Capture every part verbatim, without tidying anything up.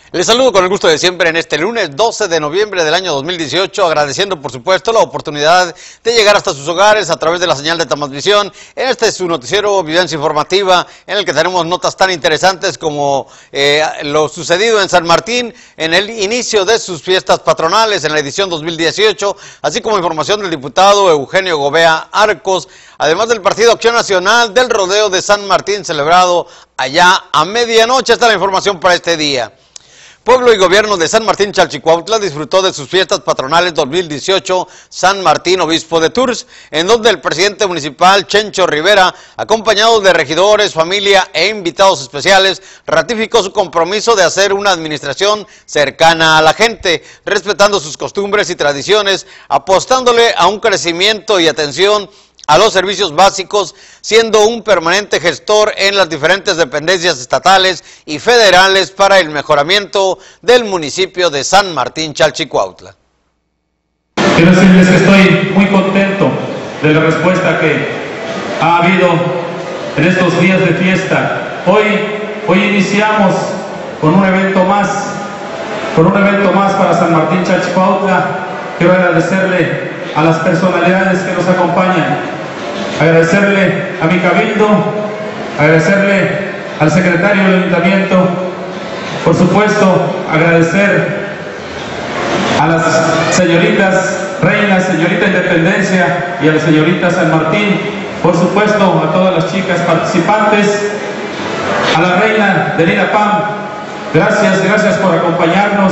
Les saludo con el gusto de siempre en este lunes doce de noviembre del año dos mil dieciocho, agradeciendo por supuesto la oportunidad de llegar hasta sus hogares a través de la señal de Tamasvisión. Este es su noticiero Vivencia Informativa, en el que tenemos notas tan interesantes como eh, lo sucedido en San Martín en el inicio de sus fiestas patronales en la edición dos mil dieciocho, así como información del diputado Eugenio Gobea Arcos, además del Partido Acción Nacional del Rodeo de San Martín celebrado allá a medianoche. Esta es la información para este día. Pueblo y Gobierno de San Martín Chalchicuautla disfrutó de sus fiestas patronales dos mil dieciocho San Martín Obispo de Tours, en donde el presidente municipal Chencho Rivera, acompañado de regidores, familia e invitados especiales, ratificó su compromiso de hacer una administración cercana a la gente, respetando sus costumbres y tradiciones, apostándole a un crecimiento y atención a los servicios básicos, siendo un permanente gestor en las diferentes dependencias estatales y federales para el mejoramiento del municipio de San Martín Chalchicuautla. Quiero decirles que estoy muy contento de la respuesta que ha habido en estos días de fiesta. Hoy, hoy iniciamos con un evento más, con un evento más para San Martín Chalchicuautla. Quiero agradecerle a las personalidades que nos acompañan, agradecerle a mi cabildo, agradecerle al secretario del ayuntamiento, por supuesto agradecer a las señoritas reinas, señorita Independencia y a la señorita San Martín, por supuesto a todas las chicas participantes, a la reina de Lirapam, gracias, gracias por acompañarnos,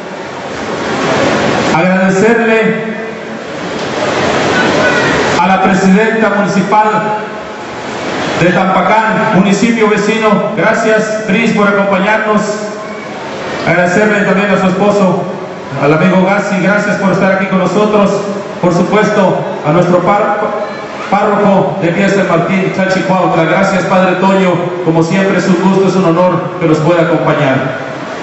agradecerle a la presidenta municipal de Tampacán, municipio vecino, gracias Pris por acompañarnos, agradecerle también a su esposo, al amigo Gassi, gracias por estar aquí con nosotros, por supuesto a nuestro párroco de aquí de San Martín Chalchicuautla, gracias Padre Toño, como siempre es un gusto, es un honor que nos pueda acompañar.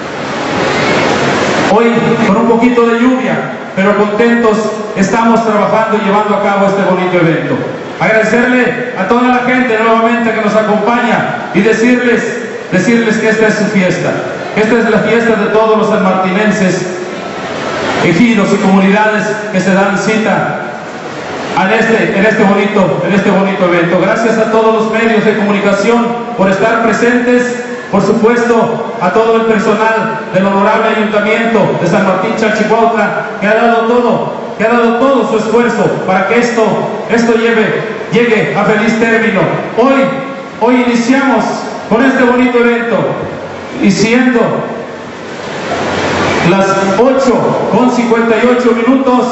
Hoy con un poquito de lluvia, pero contentos, estamos trabajando y llevando a cabo este bonito evento. Agradecerle a toda la gente nuevamente que nos acompaña y decirles, decirles que esta es su fiesta. Esta es la fiesta de todos los sanmartinenses, ejidos y comunidades que se dan cita en este, en, este bonito, en este bonito evento. Gracias a todos los medios de comunicación por estar presentes. Por supuesto, a todo el personal del honorable ayuntamiento de San Martín Chalchicuautla, que ha dado todo, que ha dado todo su esfuerzo para que esto, esto lleve, llegue a feliz término. Hoy, hoy iniciamos con este bonito evento, y siendo las ocho con cincuenta y ocho minutos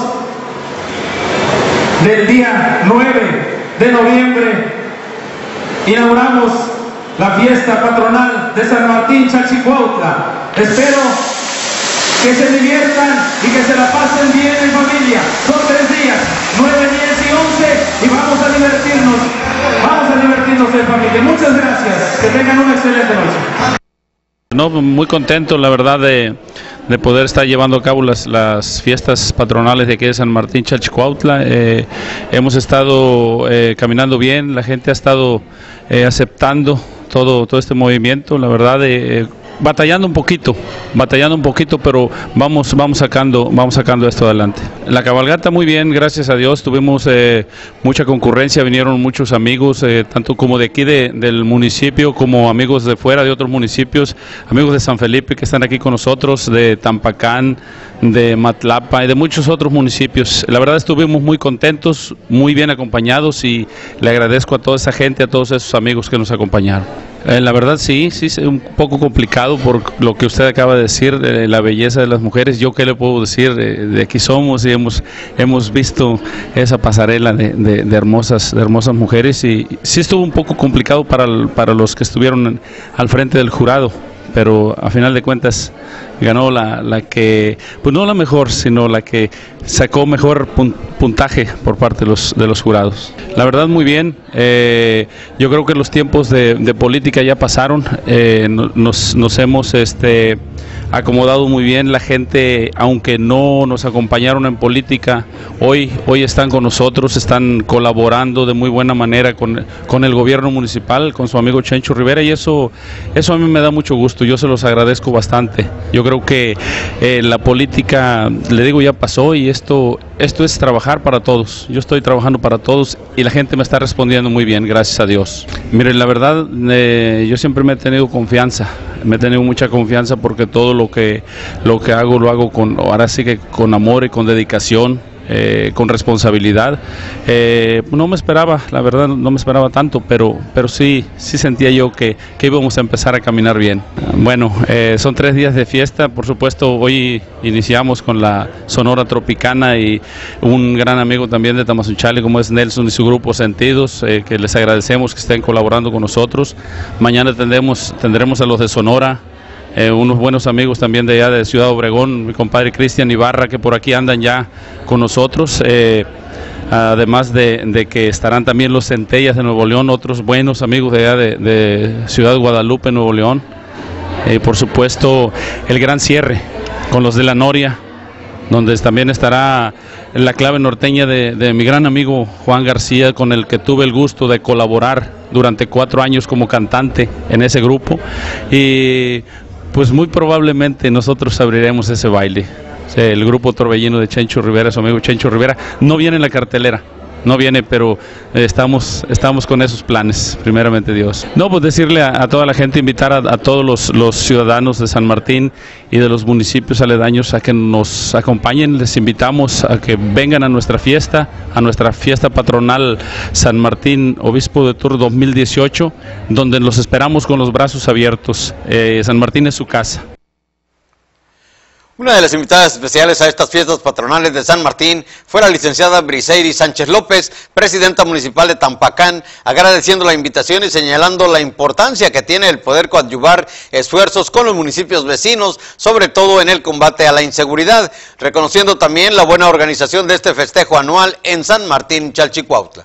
del día nueve de noviembre, inauguramos la fiesta patronal de San Martín Chalchicuautla. Espero que se diviertan y que se la pasen bien en familia. Son tres días, nueve, diez y once, y vamos a divertirnos, vamos a divertirnos en familia. Muchas gracias, que tengan una excelente noche. No, muy contento, la verdad, de, de poder estar llevando a cabo las, las fiestas patronales de aquí de San Martín Chalchicuautla. Eh, hemos estado eh, caminando bien, la gente ha estado eh, aceptando todo, todo este movimiento, la verdad, eh, batallando un poquito, batallando un poquito, pero vamos, vamos sacando, vamos sacando esto adelante. La cabalgata muy bien, gracias a Dios, tuvimos eh, mucha concurrencia, vinieron muchos amigos, eh, tanto como de aquí de, del municipio, como amigos de fuera de otros municipios, amigos de San Felipe que están aquí con nosotros, de Tampacán, de Matlapa y de muchos otros municipios. La verdad estuvimos muy contentos, muy bien acompañados, y le agradezco a toda esa gente, a todos esos amigos que nos acompañaron. Eh, la verdad sí, sí es un poco complicado por lo que usted acaba de decir, eh, la belleza de las mujeres. Yo qué le puedo decir, eh, de aquí somos y hemos, hemos visto esa pasarela de, de, de, hermosas, de hermosas mujeres, y sí estuvo un poco complicado para, el, para los que estuvieron al frente del jurado, pero a final de cuentas ganó la, la que, pues no la mejor, sino la que sacó mejor puntaje por parte de los, de los jurados. La verdad muy bien, eh, yo creo que los tiempos de, de política ya pasaron, eh, nos, nos hemos este, acomodado muy bien, la gente, aunque no nos acompañaron en política, hoy, hoy están con nosotros, están colaborando de muy buena manera con, con el gobierno municipal, con su amigo Chencho Rivera, y eso, eso a mí me da mucho gusto, yo se los agradezco bastante. Yo creo creo que eh, la política, le digo, ya pasó y esto, esto es trabajar para todos. Yo estoy trabajando para todos y la gente me está respondiendo muy bien, gracias a Dios. Miren, la verdad, eh, yo siempre me he tenido confianza, me he tenido mucha confianza porque todo lo que, lo que hago, lo hago con, ahora sí que con amor y con dedicación. Eh, con responsabilidad. Eh, no me esperaba, la verdad no me esperaba tanto, pero, pero sí, sí sentía yo que, que íbamos a empezar a caminar bien. Bueno, eh, son tres días de fiesta, por supuesto hoy iniciamos con la Sonora Tropicana y un gran amigo también de Tamazunchale como es Nelson y su grupo Sentidos, eh, que les agradecemos que estén colaborando con nosotros. Mañana tendremos, tendremos a los de Sonora. Eh, unos buenos amigos también de allá de Ciudad Obregón, mi compadre Cristian Ibarra, que por aquí andan ya con nosotros, eh, además de, de que estarán también los Centellas de Nuevo León, otros buenos amigos de allá de, de Ciudad Guadalupe, Nuevo León, eh, por supuesto el gran cierre con los de la Noria, donde también estará la clave norteña de, de mi gran amigo Juan García, con el que tuve el gusto de colaborar durante cuatro años como cantante en ese grupo, y pues muy probablemente nosotros abriremos ese baile. El grupo Torbellino de Chencho Rivera, su amigo Chencho Rivera, no viene en la cartelera, no viene, pero eh, estamos, estamos con esos planes, primeramente Dios. No, pues decirle a, a toda la gente, invitar a, a todos los, los ciudadanos de San Martín y de los municipios aledaños a que nos acompañen. Les invitamos a que vengan a nuestra fiesta, a nuestra fiesta patronal San Martín Obispo de Tours dos mil dieciocho, donde los esperamos con los brazos abiertos. Eh, San Martín es su casa. Una de las invitadas especiales a estas fiestas patronales de San Martín fue la licenciada Briseiri Sánchez López, presidenta municipal de Tampacán, agradeciendo la invitación y señalando la importancia que tiene el poder coadyuvar esfuerzos con los municipios vecinos, sobre todo en el combate a la inseguridad, reconociendo también la buena organización de este festejo anual en San Martín, Chalchicuautla.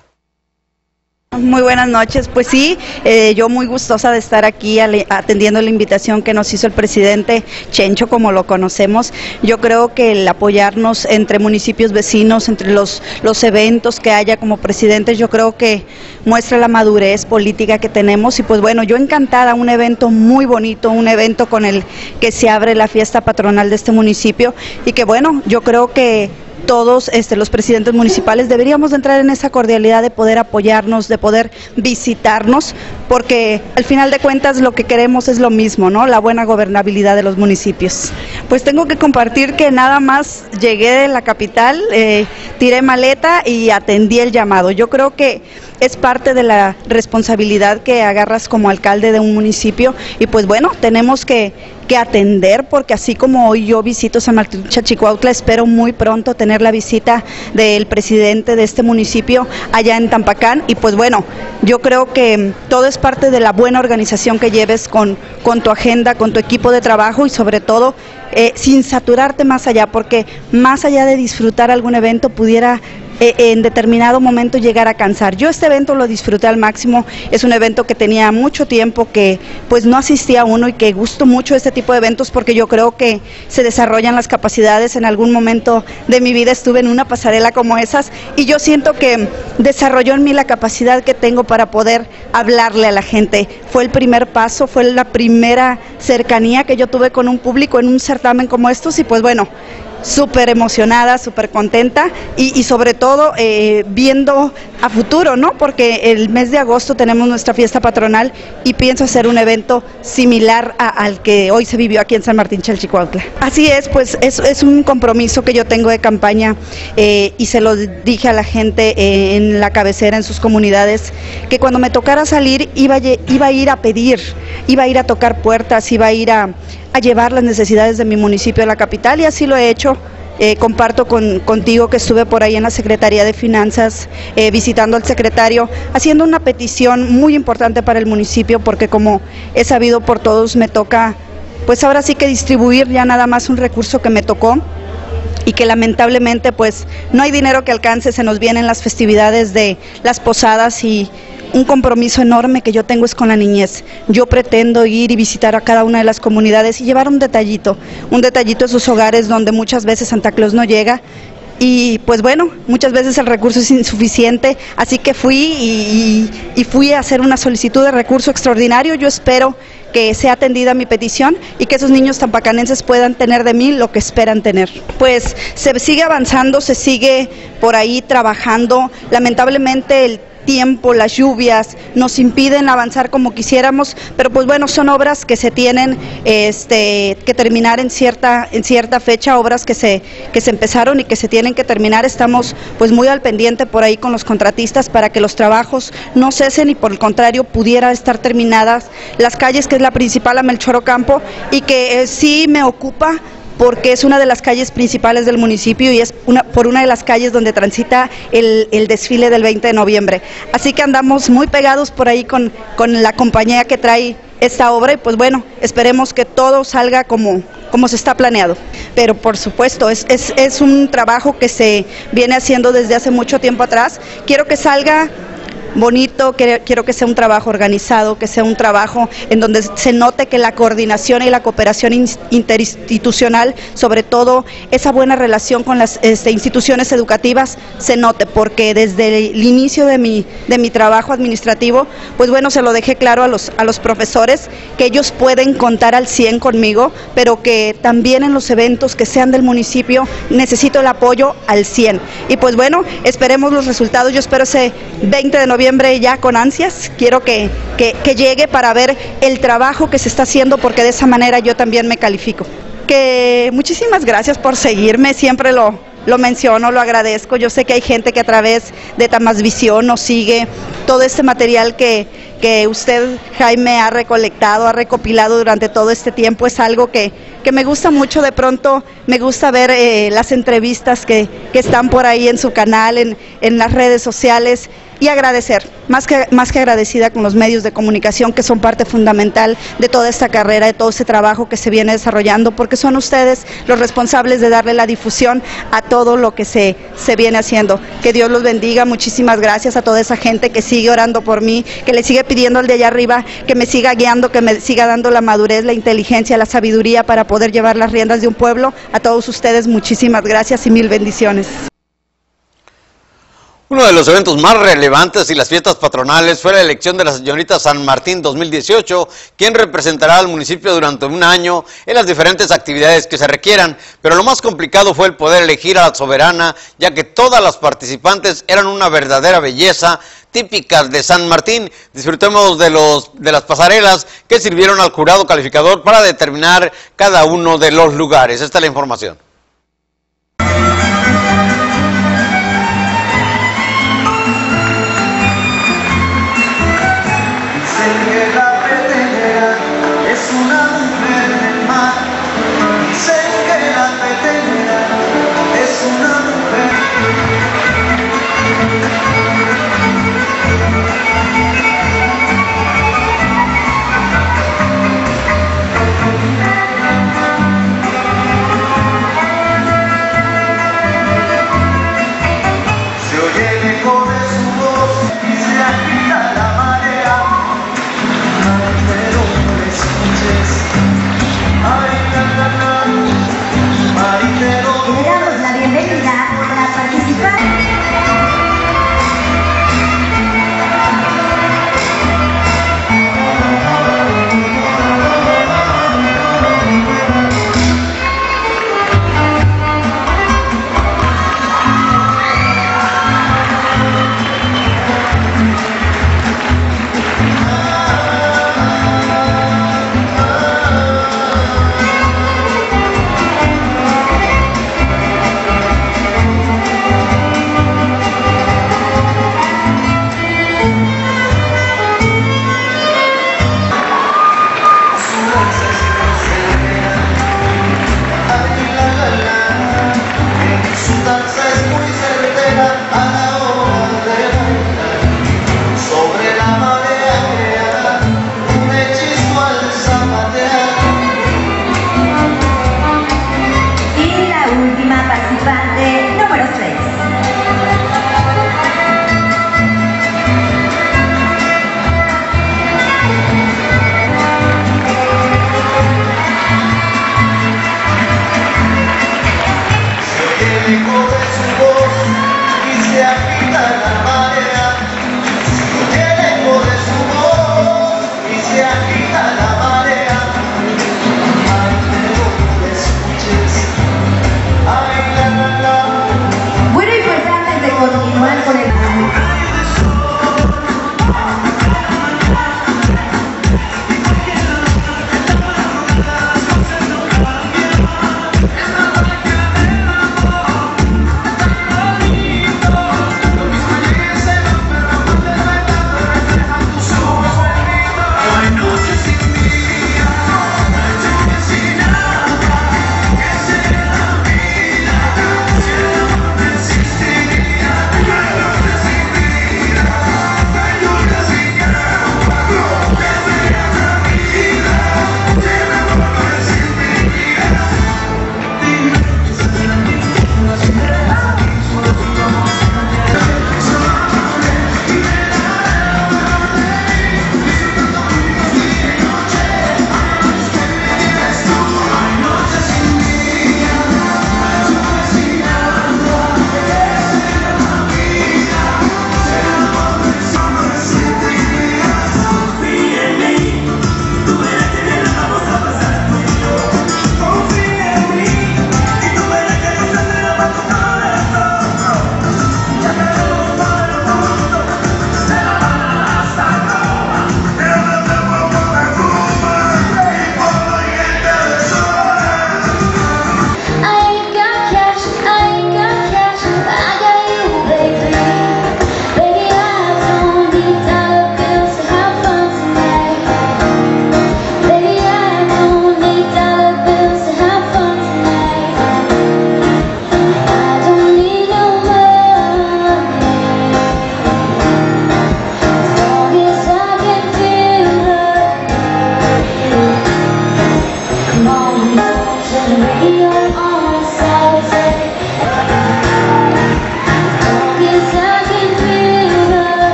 Muy buenas noches, pues sí, eh, yo muy gustosa de estar aquí atendiendo la invitación que nos hizo el presidente Chencho, como lo conocemos. Yo creo que el apoyarnos entre municipios vecinos, entre los, los eventos que haya como presidentes, yo creo que muestra la madurez política que tenemos y pues bueno, yo encantada, un evento muy bonito, un evento con el que se abre la fiesta patronal de este municipio y que bueno, yo creo que todos este, los presidentes municipales deberíamos de entrar en esa cordialidad de poder apoyarnos, de poder visitarnos, porque al final de cuentas lo que queremos es lo mismo, ¿no? La buena gobernabilidad de los municipios. Pues tengo que compartir que nada más llegué de la capital, eh, tiré maleta y atendí el llamado. Yo creo que es parte de la responsabilidad que agarras como alcalde de un municipio y pues bueno, tenemos que, que atender, porque así como hoy yo visito San Martín Chalchicuautla, espero muy pronto tener la visita del presidente de este municipio allá en Tampacán y pues bueno, yo creo que todo es parte de la buena organización que lleves con, con tu agenda, con tu equipo de trabajo y sobre todo eh, sin saturarte más allá, porque más allá de disfrutar algún evento pudiera en determinado momento llegar a cansar. Yo este evento lo disfruté al máximo, es un evento que tenía mucho tiempo que pues no asistía a uno y que gusto mucho este tipo de eventos porque yo creo que se desarrollan las capacidades. En algún momento de mi vida estuve en una pasarela como esas y yo siento que desarrolló en mí la capacidad que tengo para poder hablarle a la gente. Fue el primer paso, fue la primera cercanía que yo tuve con un público en un certamen como estos y pues bueno, súper emocionada, súper contenta y, y sobre todo eh, viendo a futuro, ¿no? Porque el mes de agosto tenemos nuestra fiesta patronal y pienso hacer un evento similar a, al que hoy se vivió aquí en San Martín Chalchicuautla. Así es, pues es, es un compromiso que yo tengo de campaña eh, y se lo dije a la gente eh, en la cabecera, en sus comunidades, que cuando me tocara salir iba, iba a ir a pedir, iba a ir a tocar puertas, iba a ir a a llevar las necesidades de mi municipio a la capital y así lo he hecho. Eh, comparto con, contigo que estuve por ahí en la Secretaría de Finanzas eh, visitando al secretario, haciendo una petición muy importante para el municipio porque como he sabido por todos me toca, pues ahora sí que distribuir ya nada más un recurso que me tocó y que lamentablemente pues no hay dinero que alcance, se nos vienen las festividades de las posadas y un compromiso enorme que yo tengo es con la niñez. Yo pretendo ir y visitar a cada una de las comunidades y llevar un detallito, un detallito a sus hogares donde muchas veces Santa Claus no llega y pues bueno, muchas veces el recurso es insuficiente, así que fui y, y, y fui a hacer una solicitud de recurso extraordinario. Yo espero que sea atendida mi petición y que esos niños tampacanenses puedan tener de mí lo que esperan tener. Pues se sigue avanzando, se sigue por ahí trabajando. Lamentablemente el tiempo, las lluvias nos impiden avanzar como quisiéramos, pero pues bueno, son obras que se tienen este, que terminar en cierta en cierta fecha, obras que se que se empezaron y que se tienen que terminar. Estamos pues muy al pendiente por ahí con los contratistas para que los trabajos no cesen y por el contrario pudiera estar terminadas las calles, que es la principal, a Melchor Ocampo, y que eh, sí me ocupa porque es una de las calles principales del municipio y es una, por una de las calles donde transita el, el desfile del veinte de noviembre. Así que andamos muy pegados por ahí con, con la compañía que trae esta obra y pues bueno, esperemos que todo salga como, como se está planeado. Pero por supuesto, es, es, es un trabajo que se viene haciendo desde hace mucho tiempo atrás. Quiero que salga bonito, que, quiero que sea un trabajo organizado, que sea un trabajo en donde se note que la coordinación y la cooperación interinstitucional, sobre todo esa buena relación con las este, instituciones educativas, se note, porque desde el inicio de mi, de mi trabajo administrativo, pues bueno, se lo dejé claro a los, a los profesores, que ellos pueden contar al cien conmigo, pero que también en los eventos que sean del municipio necesito el apoyo al cien. Y pues bueno, esperemos los resultados. Yo espero ese veinte de noviembre ya con ansias, quiero que, que, que llegue para ver el trabajo que se está haciendo, porque de esa manera yo también me califico. Que muchísimas gracias por seguirme, siempre lo, lo menciono, lo agradezco. Yo sé que hay gente que a través de Tamasvisión nos sigue, todo este material que, que usted, Jaime, ha recolectado, ha recopilado durante todo este tiempo, es algo que, que me gusta mucho. De pronto me gusta ver eh, las entrevistas que, que están por ahí en su canal, en, en las redes sociales, y agradecer, más que, más que agradecida con los medios de comunicación, que son parte fundamental de toda esta carrera, de todo este trabajo que se viene desarrollando, porque son ustedes los responsables de darle la difusión a todo lo que se, se viene haciendo. Que Dios los bendiga, muchísimas gracias a toda esa gente que sigue orando por mí, que le sigue pidiendo al de allá arriba que me siga guiando, que me siga dando la madurez, la inteligencia, la sabiduría para poder llevar las riendas de un pueblo. A todos ustedes, muchísimas gracias y mil bendiciones. Uno de los eventos más relevantes y las fiestas patronales fue la elección de la señorita San Martín dos mil dieciocho, quien representará al municipio durante un año en las diferentes actividades que se requieran. Pero lo más complicado fue el poder elegir a la soberana, ya que todas las participantes eran una verdadera belleza, típicas de San Martín. Disfrutemos de, los, de las pasarelas que sirvieron al jurado calificador para determinar cada uno de los lugares. Esta es la información.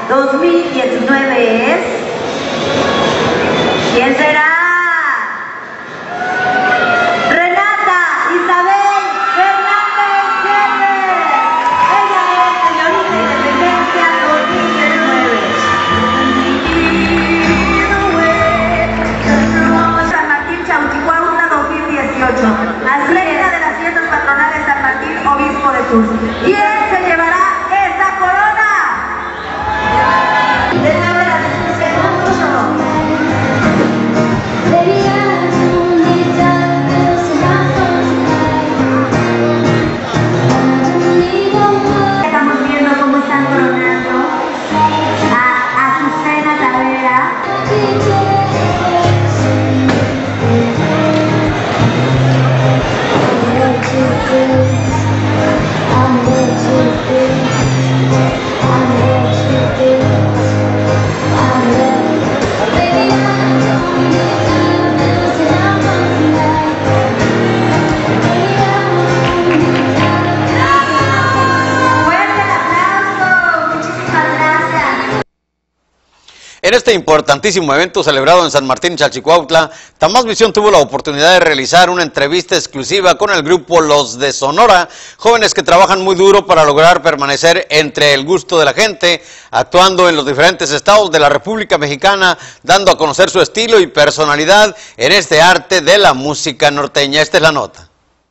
dos mil diecinueve es... ¿Quién será? Renata Isabel Fernández Gérez. Ella es señorita Independencia dos mil diecinueve. San Martín Chalchihuautla dos mil dieciocho. Atleta de las fiestas patronales San Martín, obispo de Tours. ¿Quién se llevará esa corona? De nuevo la discusión. Estamos viendo cómo están coronando a Azucena Tavera. En este importantísimo evento celebrado en San Martín Chalchihuautla, Tamás Visión tuvo la oportunidad de realizar una entrevista exclusiva con el grupo Los de Sonora, jóvenes que trabajan muy duro para lograr permanecer entre el gusto de la gente, actuando en los diferentes estados de la República Mexicana, dando a conocer su estilo y personalidad en este arte de la música norteña. Esta es la nota.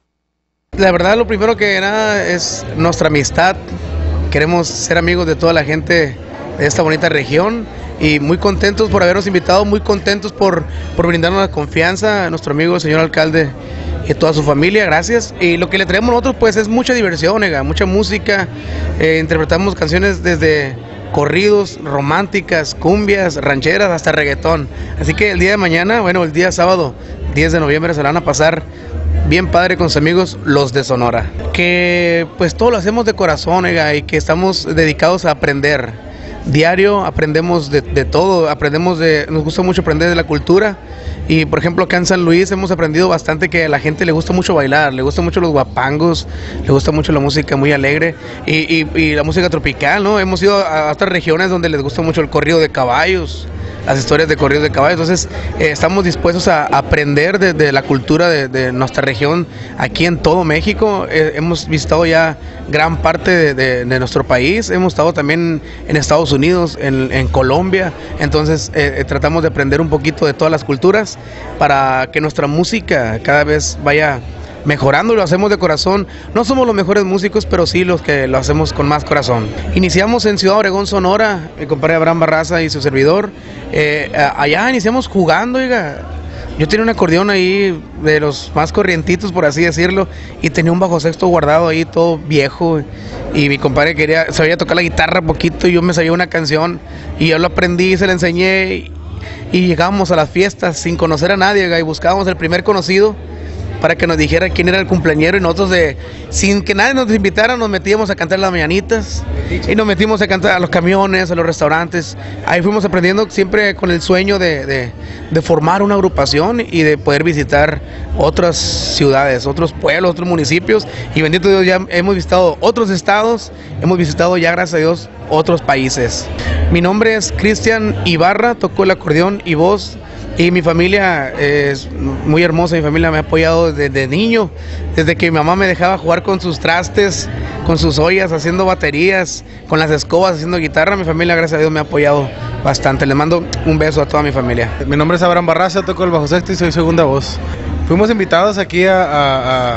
La verdad, lo primero que nada es nuestra amistad. Queremos ser amigos de toda la gente de esta bonita región y muy contentos por habernos invitado, muy contentos por, por brindarnos la confianza a nuestro amigo, el señor alcalde y a toda su familia, gracias. Y lo que le traemos nosotros pues es mucha diversión, ega, mucha música, eh, interpretamos canciones desde corridos, románticas, cumbias, rancheras, hasta reggaetón. Así que el día de mañana, bueno, el día sábado, diez de noviembre, se la van a pasar bien padre con sus amigos Los de Sonora. Que pues todo lo hacemos de corazón, ega, y que estamos dedicados a aprender. Diario aprendemos de, de todo, aprendemos de, nos gusta mucho aprender de la cultura y por ejemplo acá en San Luis hemos aprendido bastante que a la gente le gusta mucho bailar, le gusta mucho los guapangos, le gusta mucho la música muy alegre y, y, y la música tropical, ¿no? Hemos ido a otras regiones donde les gusta mucho el corrido de caballos, las historias de corridos de caballos, entonces eh, estamos dispuestos a aprender de, de la cultura de, de nuestra región aquí en todo México. Eh, hemos visitado ya gran parte de, de, de nuestro país, hemos estado también en Estados Unidos, en, en Colombia, entonces eh, tratamos de aprender un poquito de todas las culturas para que nuestra música cada vez vaya mejorando, y lo hacemos de corazón. No somos los mejores músicos, pero sí los que lo hacemos con más corazón. Iniciamos en Ciudad Obregón, Sonora, mi compadre Abraham Barraza y su servidor. Eh, allá iniciamos jugando, oiga. Yo tenía un acordeón ahí de los más corrientitos, por así decirlo, y tenía un bajo sexto guardado ahí todo viejo, y mi compadre quería, sabía tocar la guitarra poquito, y yo me sabía una canción, y yo lo aprendí, se la enseñé, y, y llegábamos a las fiestas sin conocer a nadie, oiga, y buscábamos el primer conocido para que nos dijera quién era el cumpleañero, y nosotros de, sin que nadie nos invitara, nos metíamos a cantar las mañanitas y nos metimos a cantar a los camiones, a los restaurantes. Ahí fuimos aprendiendo siempre con el sueño de, de, de formar una agrupación y de poder visitar otras ciudades, otros pueblos, otros municipios, y bendito Dios, ya hemos visitado otros estados, hemos visitado ya, gracias a Dios, otros países. Mi nombre es Cristian Ibarra, toco el acordeón y voz. Y mi familia es muy hermosa, mi familia me ha apoyado desde niño, desde que mi mamá me dejaba jugar con sus trastes, con sus ollas, haciendo baterías, con las escobas, haciendo guitarra. Mi familia, gracias a Dios, me ha apoyado bastante. Les mando un beso a toda mi familia. Mi nombre es Abraham Barraza, toco el bajo sexto y soy segunda voz. Fuimos invitados aquí a, a,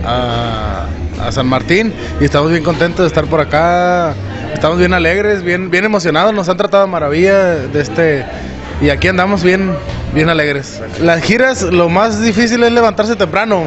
a, a San Martín y estamos bien contentos de estar por acá. Estamos bien alegres, bien, bien emocionados, nos han tratado de maravilla de este... Y aquí andamos bien, bien alegres. Las giras, lo más difícil es levantarse temprano.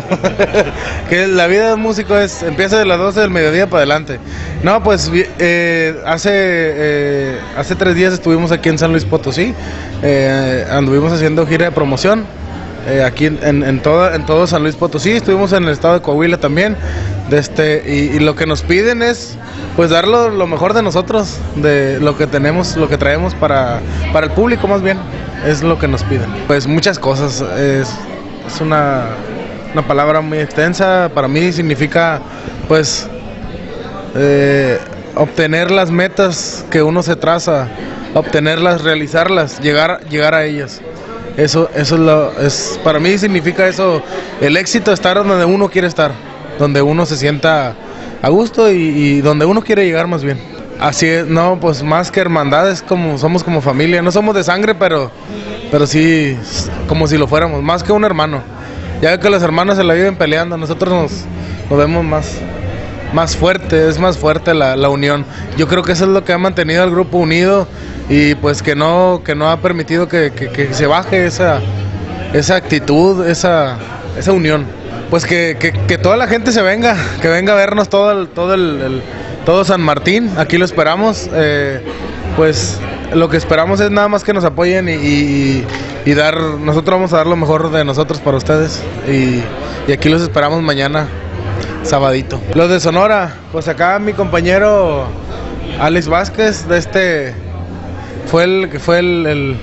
Que la vida de un músico es, empieza de las doce del mediodía para adelante. No, pues eh, hace, eh, hace tres días estuvimos aquí en San Luis Potosí. Eh, anduvimos haciendo gira de promoción. Eh, aquí en, en, en, todo, en todo San Luis Potosí, estuvimos en el estado de Coahuila también, de este, y, y lo que nos piden es pues dar lo, lo mejor de nosotros, de lo que tenemos, lo que traemos para, para el público más bien, es lo que nos piden. Pues muchas cosas, es, es una, una palabra muy extensa, para mí significa pues eh, obtener las metas que uno se traza, obtenerlas, realizarlas, llegar, llegar a ellas. Eso, eso es lo, es, para mí significa eso, el éxito, estar donde uno quiere estar, donde uno se sienta a gusto y, y donde uno quiere llegar más bien. Así es, no, pues más que hermandad, es como, somos como familia, no somos de sangre, pero, pero sí, como si lo fuéramos, más que un hermano. Ya que los hermanos se la viven peleando, nosotros nos, nos vemos más, más fuerte, es más fuerte la, la unión. Yo creo que eso es lo que ha mantenido al grupo unido y pues que no, que no ha permitido que, que, que se baje esa, esa actitud, esa, esa unión. Pues que, que, que toda la gente se venga, que venga a vernos todo el, todo el, el todo San Martín, aquí lo esperamos. Eh, pues lo que esperamos es nada más que nos apoyen y, y, y dar, nosotros vamos a dar lo mejor de nosotros para ustedes y, y aquí los esperamos mañana, sabadito. Los de Sonora, pues acá mi compañero Alex Vázquez, de este fue el que fue el, el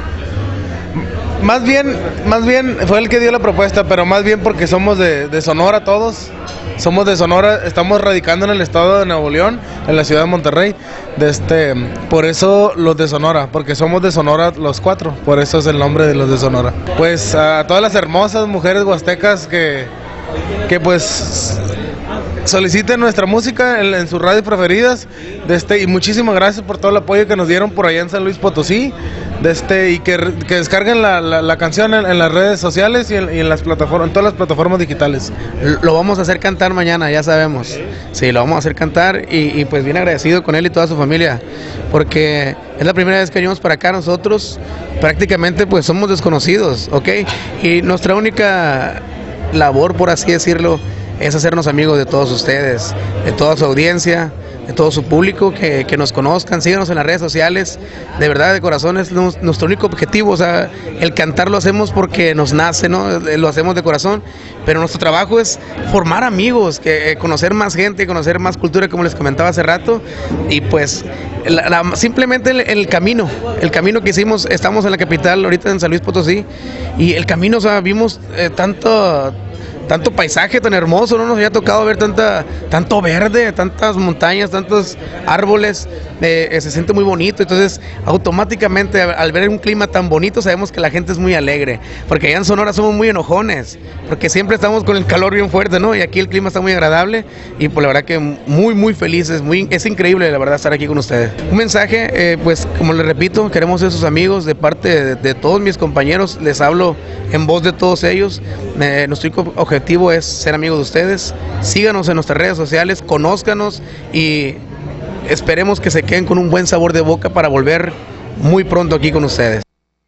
más bien, más bien fue el que dio la propuesta, pero más bien porque somos de, de Sonora todos. Somos de Sonora, estamos radicando en el estado de Nuevo León, en la ciudad de Monterrey. De este, por eso los de Sonora, porque somos de Sonora los cuatro, por eso es el nombre de los de Sonora. Pues a todas las hermosas mujeres huastecas que, que pues soliciten nuestra música en, en sus radios preferidas. De este, y muchísimas gracias por todo el apoyo que nos dieron por allá en San Luis Potosí. De este, y que, que descarguen la, la, la canción en, en las redes sociales y en, y en las plataformas, en todas las plataformas digitales. Lo vamos a hacer cantar mañana, ya sabemos. Sí, lo vamos a hacer cantar y, y pues bien agradecido con él y toda su familia, porque es la primera vez que venimos para acá nosotros, prácticamente pues somos desconocidos, ¿ok? Y nuestra única labor, por así decirlo, es hacernos amigos de todos ustedes, de toda su audiencia, de todo su público, que, que nos conozcan, síganos en las redes sociales, de verdad, de corazón, es nuestro único objetivo. O sea, el cantar lo hacemos porque nos nace, ¿no? Lo hacemos de corazón, pero nuestro trabajo es formar amigos, que, conocer más gente, conocer más cultura, como les comentaba hace rato, y pues la, la, simplemente el, el camino, el camino que hicimos, estamos en la capital, ahorita en San Luis Potosí, y el camino, o sea, vimos eh, tanto... tanto paisaje tan hermoso, no nos había tocado ver tanta, tanto verde, tantas montañas, tantos árboles, eh, se siente muy bonito. Entonces automáticamente al ver un clima tan bonito sabemos que la gente es muy alegre, porque allá en Sonora somos muy enojones, porque siempre estamos con el calor bien fuerte, ¿no? Y aquí el clima está muy agradable y pues la verdad que muy muy felices, muy, es increíble la verdad estar aquí con ustedes. Un mensaje, eh, pues como les repito, queremos ser sus amigos de parte de, de todos mis compañeros, les hablo en voz de todos ellos. Eh, nuestro objetivo es ser amigos de ustedes. Síganos en nuestras redes sociales, conózcanos y esperemos que se queden con un buen sabor de boca para volver muy pronto aquí con ustedes.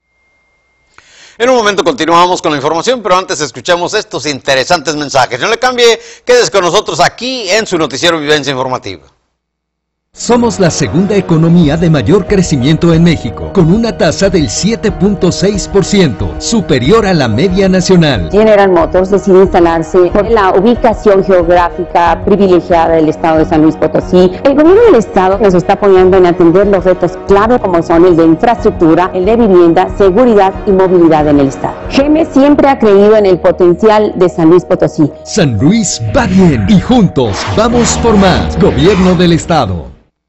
En un momento continuamos con la información, pero antes escuchamos estos interesantes mensajes. No le cambie, quédese con nosotros aquí en su noticiero Vivencia Informativa. Somos la segunda economía de mayor crecimiento en México, con una tasa del siete punto seis por ciento, superior a la media nacional. General Motors decide instalarse por la ubicación geográfica privilegiada del estado de San Luis Potosí. El gobierno del estado nos está apoyando en atender los retos clave como son el de infraestructura, el de vivienda, seguridad y movilidad en el estado. G M siempre ha creído en el potencial de San Luis Potosí. San Luis va bien y juntos vamos por más. Gobierno del estado.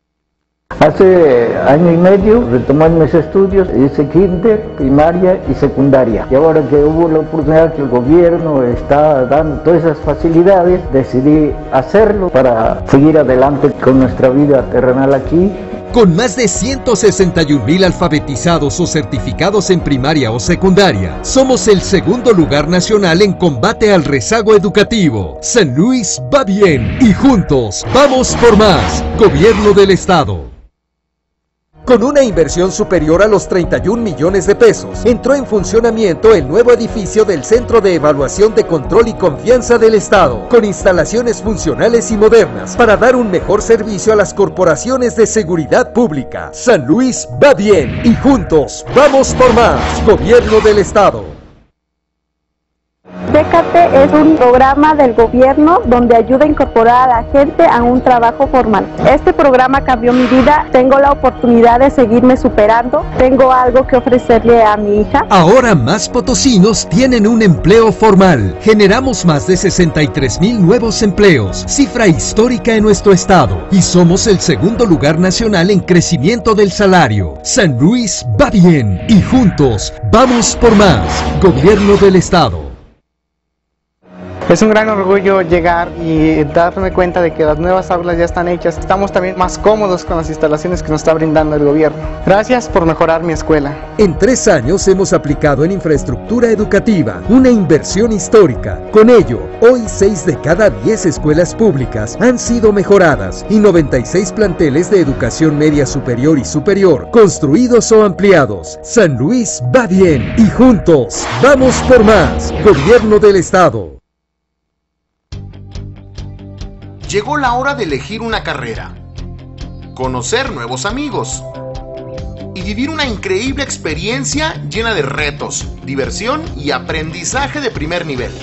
Hace año y medio retomé mis estudios, hice kinder, primaria y secundaria. Y ahora que hubo la oportunidad que el gobierno está dando todas esas facilidades, decidí hacerlo para seguir adelante con nuestra vida terrenal aquí. Con más de ciento sesenta y un mil alfabetizados o certificados en primaria o secundaria, somos el segundo lugar nacional en combate al rezago educativo. San Luis va bien y juntos vamos por más. Gobierno del estado. Con una inversión superior a los treinta y un millones de pesos, entró en funcionamiento el nuevo edificio del Centro de Evaluación de Control y Confianza del Estado, con instalaciones funcionales y modernas para dar un mejor servicio a las corporaciones de seguridad pública. San Luis va bien y juntos vamos por más. Gobierno del Estado. Becate es un programa del gobierno donde ayuda a incorporar a la gente a un trabajo formal. Este programa cambió mi vida, tengo la oportunidad de seguirme superando, tengo algo que ofrecerle a mi hija. Ahora más potosinos tienen un empleo formal. Generamos más de sesenta y tres mil nuevos empleos, cifra histórica en nuestro estado, y somos el segundo lugar nacional en crecimiento del salario. San Luis va bien y juntos vamos por más. Gobierno del estado. Es un gran orgullo llegar y darme cuenta de que las nuevas aulas ya están hechas. Estamos también más cómodos con las instalaciones que nos está brindando el gobierno. Gracias por mejorar mi escuela. En tres años hemos aplicado en infraestructura educativa una inversión histórica. Con ello, hoy seis de cada diez escuelas públicas han sido mejoradas y noventa y seis planteles de educación media superior y superior construidos o ampliados. San Luis va bien y juntos vamos por más. Gobierno del estado. Llegó la hora de elegir una carrera, conocer nuevos amigos y vivir una increíble experiencia llena de retos, diversión y aprendizaje de primer nivel.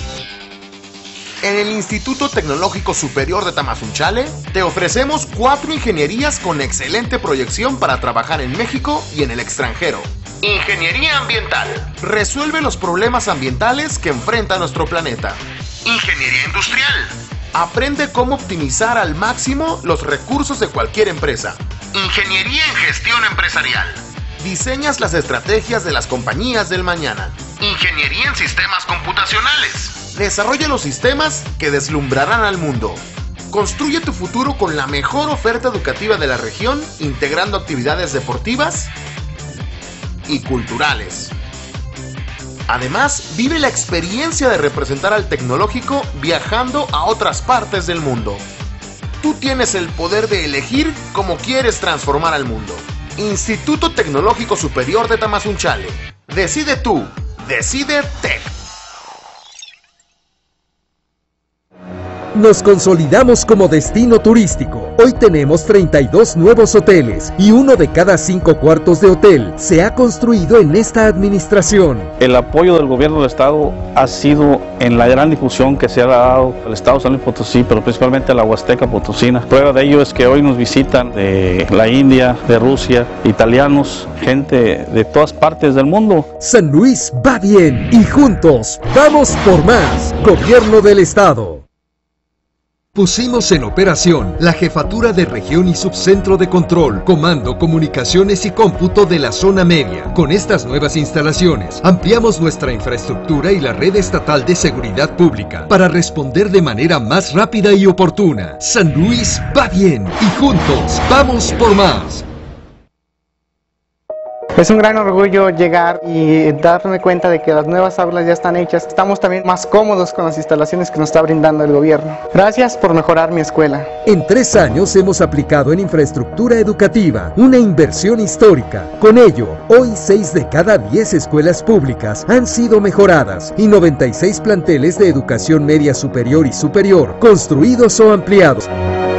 En el Instituto Tecnológico Superior de Tamazunchale te ofrecemos cuatro ingenierías con excelente proyección para trabajar en México y en el extranjero. Ingeniería ambiental. Resuelve los problemas ambientales que enfrenta nuestro planeta. Ingeniería industrial. Aprende cómo optimizar al máximo los recursos de cualquier empresa. Ingeniería en gestión empresarial. Diseñas las estrategias de las compañías del mañana. Ingeniería en sistemas computacionales. Desarrolla los sistemas que deslumbrarán al mundo. Construye tu futuro con la mejor oferta educativa de la región, integrando actividades deportivas y culturales. Además, vive la experiencia de representar al tecnológico viajando a otras partes del mundo. Tú tienes el poder de elegir cómo quieres transformar al mundo. Instituto Tecnológico Superior de Tamazunchale. Decide tú. Decide Tec. Nos consolidamos como destino turístico. Hoy tenemos treinta y dos nuevos hoteles y uno de cada cinco cuartos de hotel se ha construido en esta administración. El apoyo del gobierno del estado ha sido en la gran difusión que se ha dado al estado de San Luis Potosí, pero principalmente a la Huasteca Potosina. Prueba de ello es que hoy nos visitan de la India, de Rusia, italianos, gente de todas partes del mundo. San Luis va bien y juntos vamos por más. Gobierno del estado. Pusimos en operación la Jefatura de Región y Subcentro de Control, Comando, Comunicaciones y Cómputo de la Zona Media. Con estas nuevas instalaciones, ampliamos nuestra infraestructura y la red estatal de seguridad pública para responder de manera más rápida y oportuna. San Luis va bien y juntos vamos por más. Es un gran orgullo llegar y darme cuenta de que las nuevas aulas ya están hechas. Estamos también más cómodos con las instalaciones que nos está brindando el gobierno. Gracias por mejorar mi escuela. En tres años hemos aplicado en infraestructura educativa una inversión histórica. Con ello, hoy seis de cada diez escuelas públicas han sido mejoradas y noventa y seis planteles de educación media superior y superior construidos o ampliados.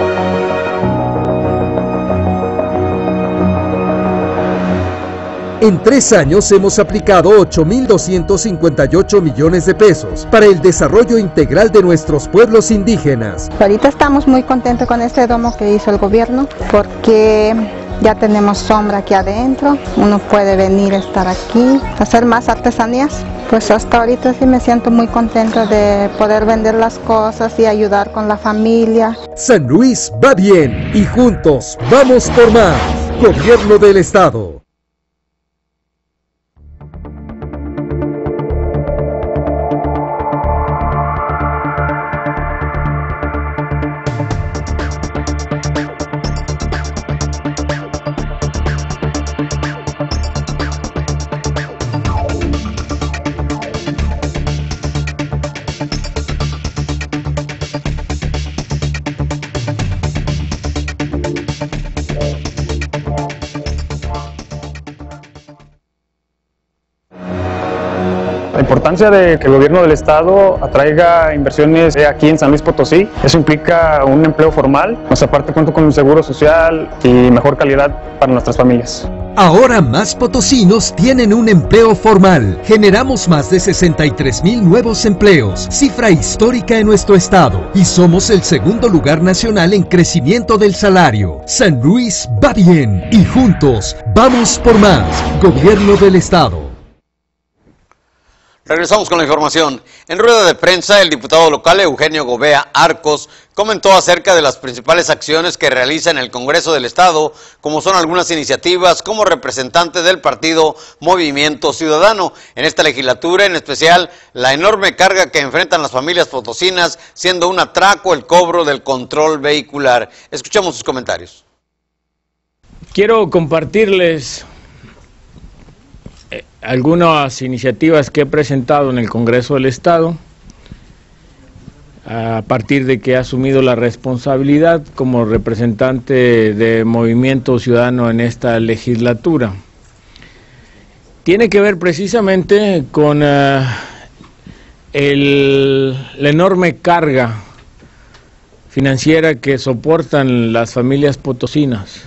En tres años hemos aplicado ocho mil doscientos cincuenta y ocho millones de pesos para el desarrollo integral de nuestros pueblos indígenas. Ahorita estamos muy contentos con este domo que hizo el gobierno porque ya tenemos sombra aquí adentro, uno puede venir a estar aquí, hacer más artesanías. Pues hasta ahorita sí me siento muy contenta de poder vender las cosas y ayudar con la familia. San Luis va bien y juntos vamos por más. Gobierno del estado. La importancia de que el gobierno del estado atraiga inversiones aquí en San Luis Potosí, eso implica un empleo formal, más aparte cuento con un seguro social y mejor calidad para nuestras familias. Ahora más potosinos tienen un empleo formal. Generamos más de sesenta y tres mil nuevos empleos, cifra histórica en nuestro estado. Y somos el segundo lugar nacional en crecimiento del salario. San Luis va bien y juntos vamos por más. Gobierno del estado. Regresamos con la información. En rueda de prensa, el diputado local Eugenio Gobea Arcos comentó acerca de las principales acciones que realiza en el Congreso del Estado, como son algunas iniciativas como representante del partido Movimiento Ciudadano. En esta legislatura, en especial, la enorme carga que enfrentan las familias potosinas, siendo un atraco el cobro del control vehicular. Escuchamos sus comentarios. Quiero compartirles algunas iniciativas que he presentado en el Congreso del Estado a partir de que he asumido la responsabilidad como representante de Movimiento Ciudadano en esta legislatura. Tiene que ver precisamente con uh, el, la enorme carga financiera que soportan las familias potosinas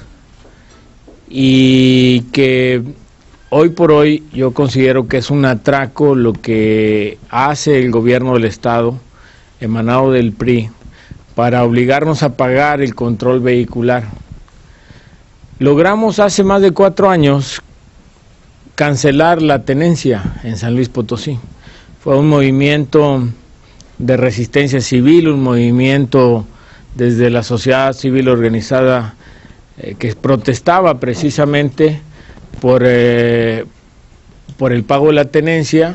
y que hoy por hoy yo considero que es un atraco lo que hace el gobierno del estado, emanado del P R I, para obligarnos a pagar el control vehicular. Logramos hace más de cuatro años cancelar la tenencia en San Luis Potosí. Fue un movimiento de resistencia civil, un movimiento desde la sociedad civil organizada eh, que protestaba precisamente Por, eh, por el pago de la tenencia,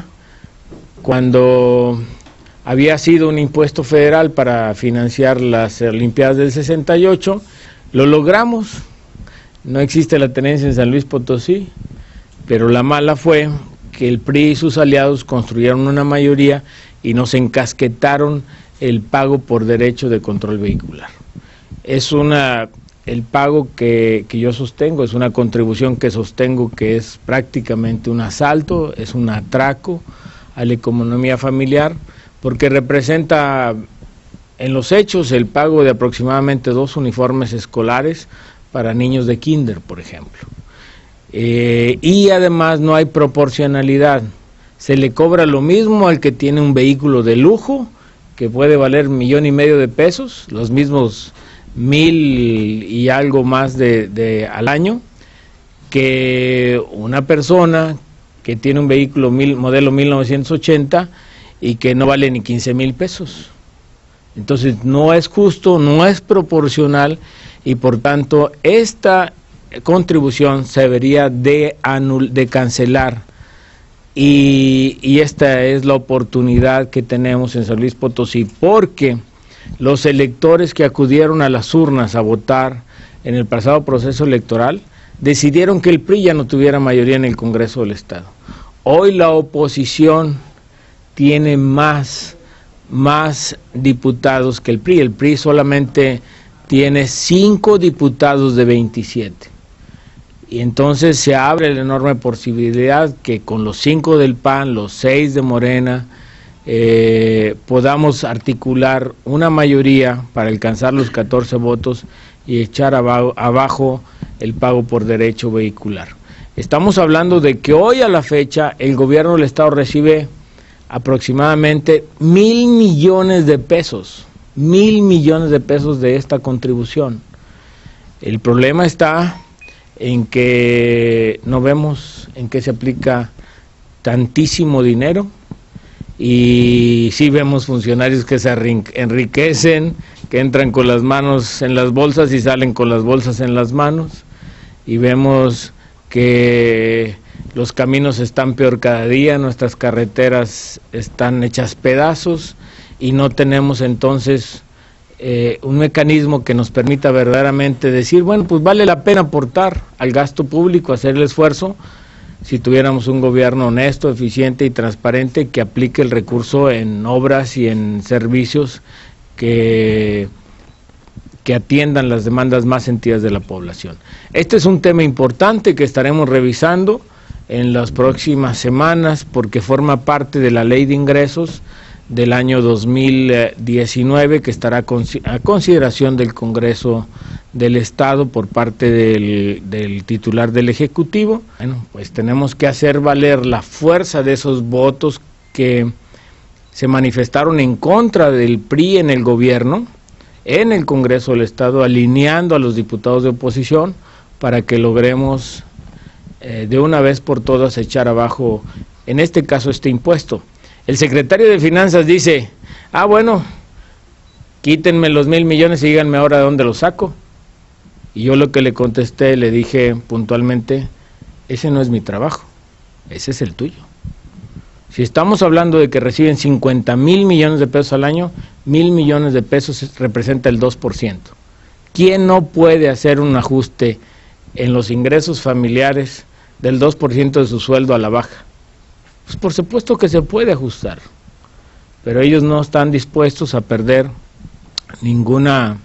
cuando había sido un impuesto federal para financiar las Olimpiadas del sesenta y ocho, lo logramos. No existe la tenencia en San Luis Potosí, pero la mala fue que el P R I y sus aliados construyeron una mayoría y nos encasquetaron el pago por derecho de control vehicular. Es una... El pago que, que yo sostengo es una contribución que sostengo que es prácticamente un asalto, es un atraco a la economía familiar, porque representa en los hechos el pago de aproximadamente dos uniformes escolares para niños de kinder, por ejemplo. Eh, y además no hay proporcionalidad, se le cobra lo mismo al que tiene un vehículo de lujo, que puede valer un millón y medio de pesos, los mismos mil y algo más de, de al año, que una persona que tiene un vehículo mil, modelo mil novecientos ochenta y que no vale ni quince mil pesos. Entonces no es justo, no es proporcional y por tanto esta contribución se debería de, anul de cancelar y, y esta es la oportunidad que tenemos en San Luis Potosí, porque los electores que acudieron a las urnas a votar en el pasado proceso electoral decidieron que el P R I ya no tuviera mayoría en el Congreso del Estado. Hoy la oposición tiene más, más diputados que el P R I. El P R I solamente tiene cinco diputados de veintisiete. Y entonces se abre la enorme posibilidad que con los cinco del P A N, los seis de Morena, Eh, podamos articular una mayoría para alcanzar los catorce votos y echar abajo, abajo el pago por derecho vehicular. Estamos hablando de que hoy a la fecha el gobierno del estado recibe aproximadamente mil millones de pesos, mil millones de pesos de esta contribución. El problema está en que no vemos en qué se aplica tantísimo dinero. Y sí vemos funcionarios que se enriquecen, que entran con las manos en las bolsas y salen con las bolsas en las manos, y vemos que los caminos están peor cada día, nuestras carreteras están hechas pedazos y no tenemos entonces eh, un mecanismo que nos permita verdaderamente decir, bueno, pues vale la pena aportar al gasto público, hacer el esfuerzo, si tuviéramos un gobierno honesto, eficiente y transparente que aplique el recurso en obras y en servicios que, que atiendan las demandas más sentidas de la población. Este es un tema importante que estaremos revisando en las próximas semanas porque forma parte de la ley de ingresos del año dos mil diecinueve, que estará a consideración del Congreso del Estado por parte del, del titular del Ejecutivo. Bueno, pues tenemos que hacer valer la fuerza de esos votos que se manifestaron en contra del P R I en el gobierno, en el Congreso del Estado, alineando a los diputados de oposición para que logremos eh, de una vez por todas echar abajo, en este caso, este impuesto. El secretario de Finanzas dice, ah bueno, quítenme los mil millones y díganme ahora de dónde los saco. Y yo lo que le contesté, le dije puntualmente, ese no es mi trabajo, ese es el tuyo. Si estamos hablando de que reciben cincuenta mil millones de pesos al año, mil millones de pesos representa el dos por ciento. ¿Quién no puede hacer un ajuste en los ingresos familiares del dos por ciento de su sueldo a la baja? Pues por supuesto que se puede ajustar, pero ellos no están dispuestos a perder ninguna,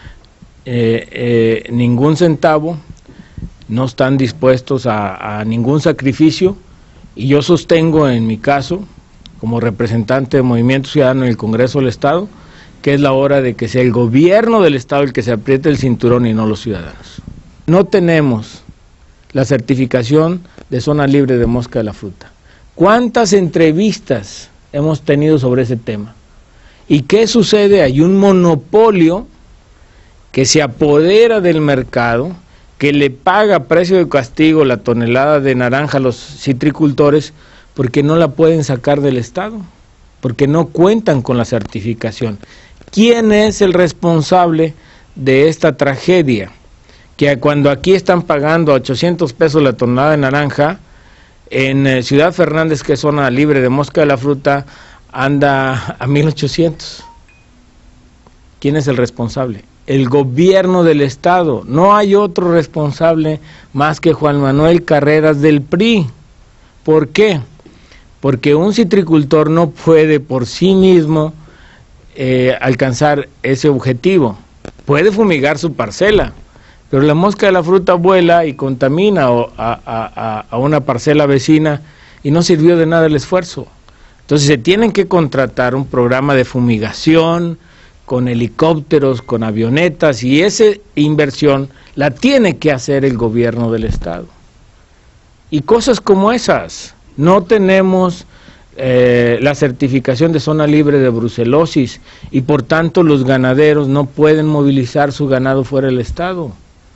eh, eh, ningún centavo, no están dispuestos a, a ningún sacrificio. Y yo sostengo en mi caso, como representante de Movimiento Ciudadano en el Congreso del Estado, que es la hora de que sea el gobierno del Estado el que se apriete el cinturón y no los ciudadanos. No tenemos la certificación de zona libre de mosca de la fruta. ¿Cuántas entrevistas hemos tenido sobre ese tema? ¿Y qué sucede? Hay un monopolio que se apodera del mercado, que le paga a precio de castigo la tonelada de naranja a los citricultores porque no la pueden sacar del Estado, porque no cuentan con la certificación. ¿Quién es el responsable de esta tragedia? Que cuando aquí están pagando a ochocientos pesos la tonelada de naranja, en eh, Ciudad Fernández, que es zona libre de mosca de la fruta, anda a mil ochocientos. ¿Quién es el responsable? El gobierno del Estado. No hay otro responsable más que Juan Manuel Carreras del P R I. ¿Por qué? Porque un citricultor no puede por sí mismo eh, alcanzar ese objetivo. Puede fumigar su parcela, pero la mosca de la fruta vuela y contamina a, a, a una parcela vecina y no sirvió de nada el esfuerzo. Entonces se tienen que contratar un programa de fumigación, con helicópteros, con avionetas, y esa inversión la tiene que hacer el gobierno del Estado. Y cosas como esas, no tenemos eh, la certificación de zona libre de brucelosis, y por tanto los ganaderos no pueden movilizar su ganado fuera del Estado.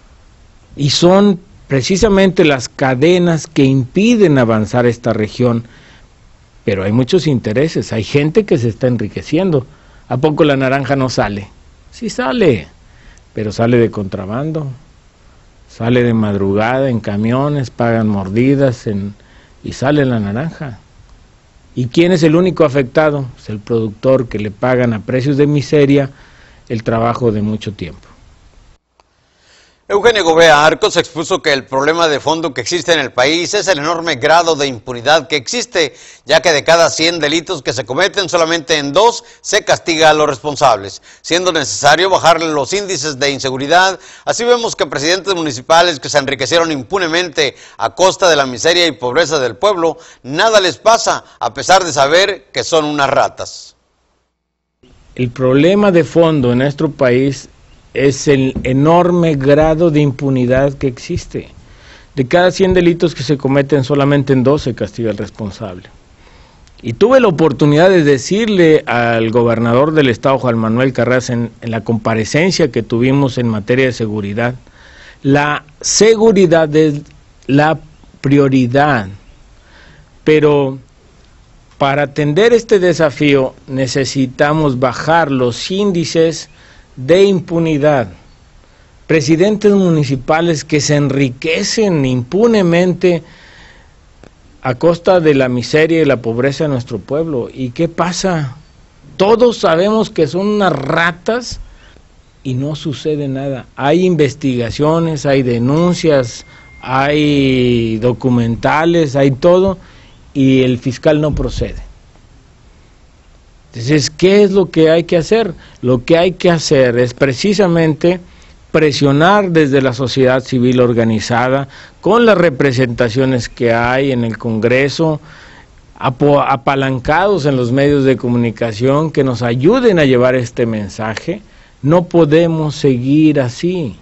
Y son precisamente las cadenas que impiden avanzar esta región, pero hay muchos intereses, hay gente que se está enriqueciendo. ¿A poco la naranja no sale? Sí sale, pero sale de contrabando, sale de madrugada en camiones, pagan mordidas en, y sale la naranja. ¿Y quién es el único afectado? Es el productor, que le pagan a precios de miseria el trabajo de mucho tiempo. Eugenio Gobea Arcos expuso que el problema de fondo que existe en el país es el enorme grado de impunidad que existe, ya que de cada cien delitos que se cometen, solamente en dos se castiga a los responsables, siendo necesario bajar los índices de inseguridad. Así vemos que presidentes municipales que se enriquecieron impunemente a costa de la miseria y pobreza del pueblo, nada les pasa, a pesar de saber que son unas ratas. El problema de fondo en nuestro país es el enorme grado de impunidad que existe. De cada cien delitos que se cometen, solamente en dos se castiga al responsable. Y tuve la oportunidad de decirle al gobernador del Estado, Juan Manuel Carreras, en, en la comparecencia que tuvimos en materia de seguridad, la seguridad es la prioridad, pero para atender este desafío necesitamos bajar los índices de impunidad. Presidentes municipales que se enriquecen impunemente a costa de la miseria y la pobreza de nuestro pueblo. ¿Y qué pasa? Todos sabemos que son unas ratas y no sucede nada. Hay investigaciones, hay denuncias, hay documentales, hay todo, y el fiscal no procede. Entonces, ¿qué es lo que hay que hacer? Lo que hay que hacer es precisamente presionar desde la sociedad civil organizada, con las representaciones que hay en el Congreso, apalancados en los medios de comunicación que nos ayuden a llevar este mensaje. No podemos seguir así.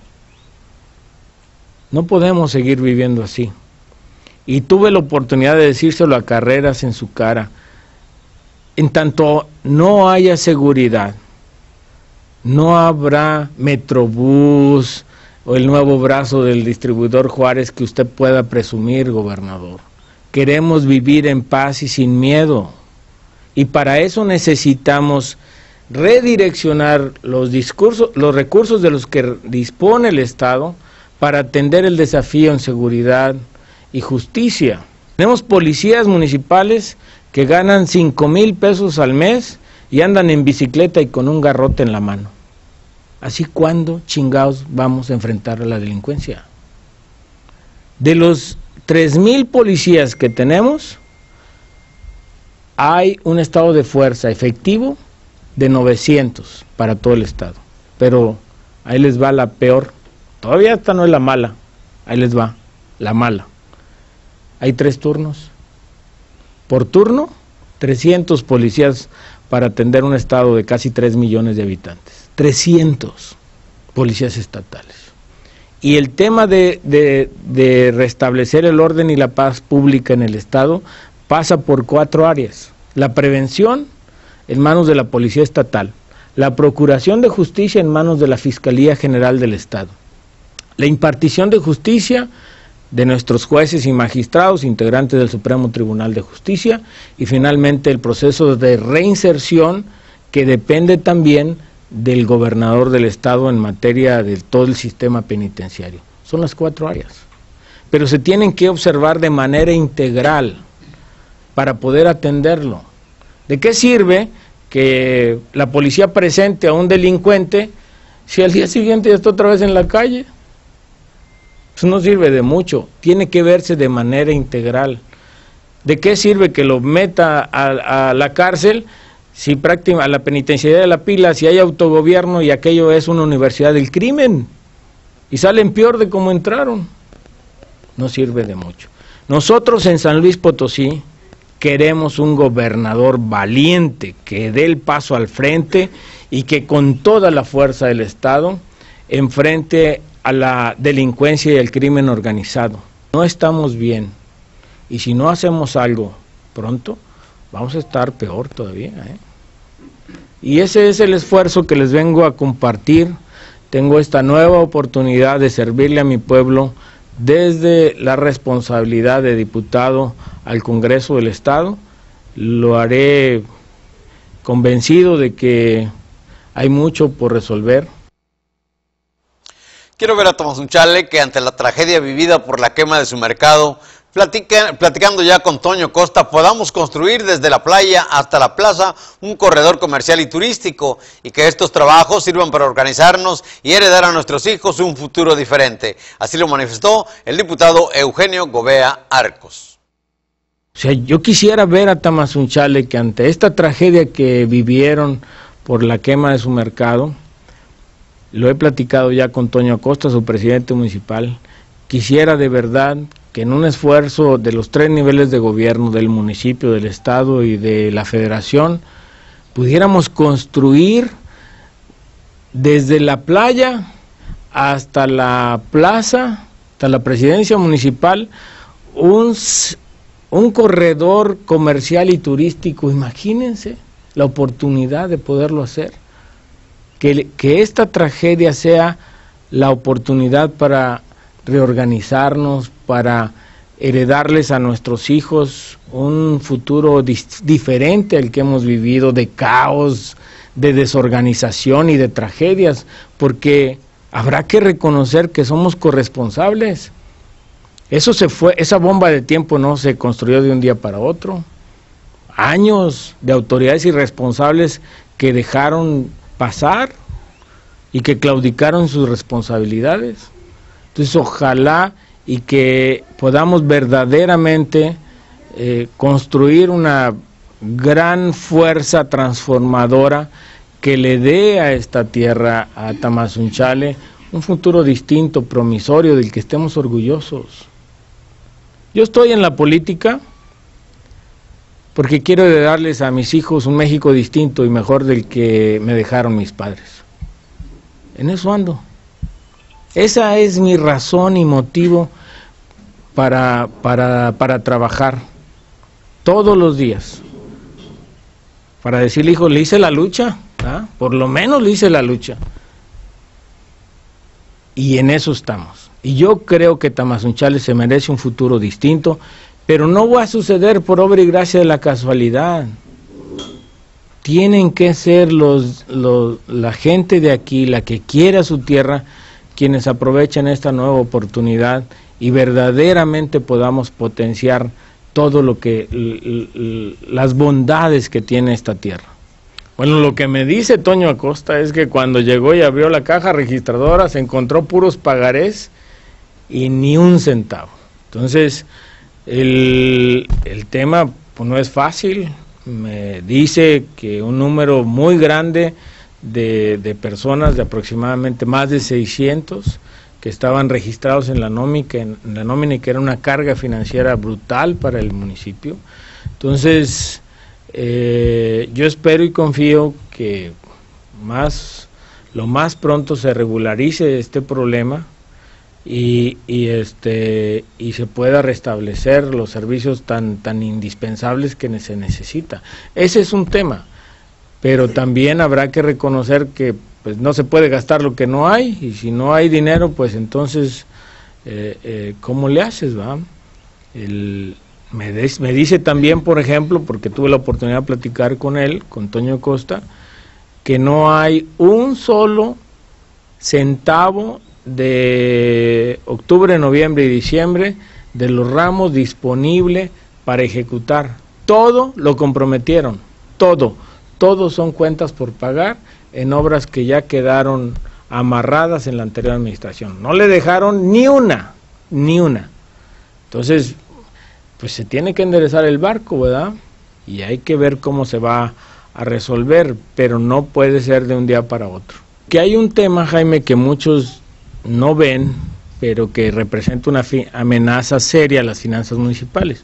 No podemos seguir viviendo así. Y tuve la oportunidad de decírselo a Carreras en su cara. En tanto no haya seguridad, no habrá Metrobús o el nuevo brazo del distribuidor Juárez que usted pueda presumir, gobernador. Queremos vivir en paz y sin miedo. Y para eso necesitamos redireccionar los discursos, los recursos de los que dispone el Estado para atender el desafío en seguridad y justicia. Tenemos policías municipales que ganan cinco mil pesos al mes y andan en bicicleta y con un garrote en la mano. Así, ¿cuándo chingados vamos a enfrentar a la delincuencia? De los tres mil policías que tenemos, hay un estado de fuerza efectivo de novecientos para todo el estado. Pero ahí les va la peor. Todavía esta no es la mala. Ahí les va la mala. Hay tres turnos. Por turno, trescientos policías para atender un estado de casi tres millones de habitantes. trescientos policías estatales. Y el tema de, de, de restablecer el orden y la paz pública en el estado pasa por cuatro áreas. La prevención en manos de la Policía Estatal, la Procuración de Justicia en manos de la Fiscalía General del Estado, la impartición de justicia de nuestros jueces y magistrados, integrantes del Supremo Tribunal de Justicia, y finalmente el proceso de reinserción que depende también del gobernador del estado en materia de todo el sistema penitenciario. Son las cuatro áreas, pero se tienen que observar de manera integral para poder atenderlo. ¿De qué sirve que la policía presente a un delincuente si al día siguiente ya está otra vez en la calle? Eso no sirve de mucho, tiene que verse de manera integral. ¿De qué sirve que lo meta a, a la cárcel, si prácticamente a la penitenciaría de La Pila, si hay autogobierno y aquello es una universidad del crimen y salen peor de cómo entraron? No sirve de mucho. Nosotros en San Luis Potosí queremos un gobernador valiente que dé el paso al frente y que con toda la fuerza del Estado enfrente a la delincuencia y el crimen organizado. No estamos bien y si no hacemos algo pronto vamos a estar peor todavía, ¿eh? Y ese es el esfuerzo que les vengo a compartir. Tengo esta nueva oportunidad de servirle a mi pueblo desde la responsabilidad de diputado al Congreso del Estado. Lo haré convencido de que hay mucho por resolver. Quiero ver a Tamazunchale que ante la tragedia vivida por la quema de su mercado, platica, platicando ya con Toño Costa, podamos construir desde la playa hasta la plaza un corredor comercial y turístico y que estos trabajos sirvan para organizarnos y heredar a nuestros hijos un futuro diferente. Así lo manifestó el diputado Eugenio Gobea Arcos. O sea, yo quisiera ver a Tamazunchale que ante esta tragedia que vivieron por la quema de su mercado, lo he platicado ya con Toño Acosta, su presidente municipal, quisiera de verdad que en un esfuerzo de los tres niveles de gobierno, del municipio, del estado y de la federación, pudiéramos construir desde la playa hasta la plaza, hasta la presidencia municipal, un, un corredor comercial y turístico. Imagínense la oportunidad de poderlo hacer. Que, que esta tragedia sea la oportunidad para reorganizarnos, para heredarles a nuestros hijos un futuro dis, diferente al que hemos vivido, de caos, de desorganización y de tragedias, porque habrá que reconocer que somos corresponsables. Eso se fue, esa bomba de tiempo no se construyó de un día para otro. Años de autoridades irresponsables que dejaron pasar y que claudicaron sus responsabilidades. Entonces ojalá y que podamos verdaderamente eh, construir una gran fuerza transformadora que le dé a esta tierra, a Tamazunchale, un futuro distinto, promisorio, del que estemos orgullosos. Yo estoy en la política porque quiero darles a mis hijos un México distinto y mejor del que me dejaron mis padres. En eso ando. Esa es mi razón y motivo para, para, para trabajar todos los días. Para decirle, hijo, le hice la lucha, ¿ah? Por lo menos le hice la lucha. Y en eso estamos. Y yo creo que Tamazunchale se merece un futuro distinto, pero no va a suceder por obra y gracia de la casualidad. Tienen que ser los, los, la gente de aquí, la que quiera su tierra, quienes aprovechen esta nueva oportunidad y verdaderamente podamos potenciar todo lo que, l, l, las bondades que tiene esta tierra. Bueno, lo que me dice Toño Acosta es que cuando llegó y abrió la caja registradora se encontró puros pagarés y ni un centavo. Entonces, el, el tema pues, no es fácil. Me dice que un número muy grande de, de personas, de aproximadamente más de seiscientos, que estaban registrados en la nómina, en la nómina y que era una carga financiera brutal para el municipio. Entonces, eh, yo espero y confío que más, lo más pronto se regularice este problema y, y, este, y se pueda restablecer los servicios tan, tan indispensables que se necesita. Ese es un tema, pero también habrá que reconocer que pues no se puede gastar lo que no hay, y si no hay dinero, pues entonces, eh, eh, ¿cómo le haces, va? El, me, des, me dice también, por ejemplo, porque tuve la oportunidad de platicar con él, con Toño Costa, que no hay un solo centavo de octubre, noviembre y diciembre de los ramos disponible para ejecutar. Todo lo comprometieron, todo, todo son cuentas por pagar en obras que ya quedaron amarradas en la anterior administración. No le dejaron ni una, ni una. Entonces, pues se tiene que enderezar el barco, ¿verdad? Y hay que ver cómo se va a resolver, pero no puede ser de un día para otro. Que hay un tema, Jaime, que muchos no ven, pero que representa una amenaza seria a las finanzas municipales.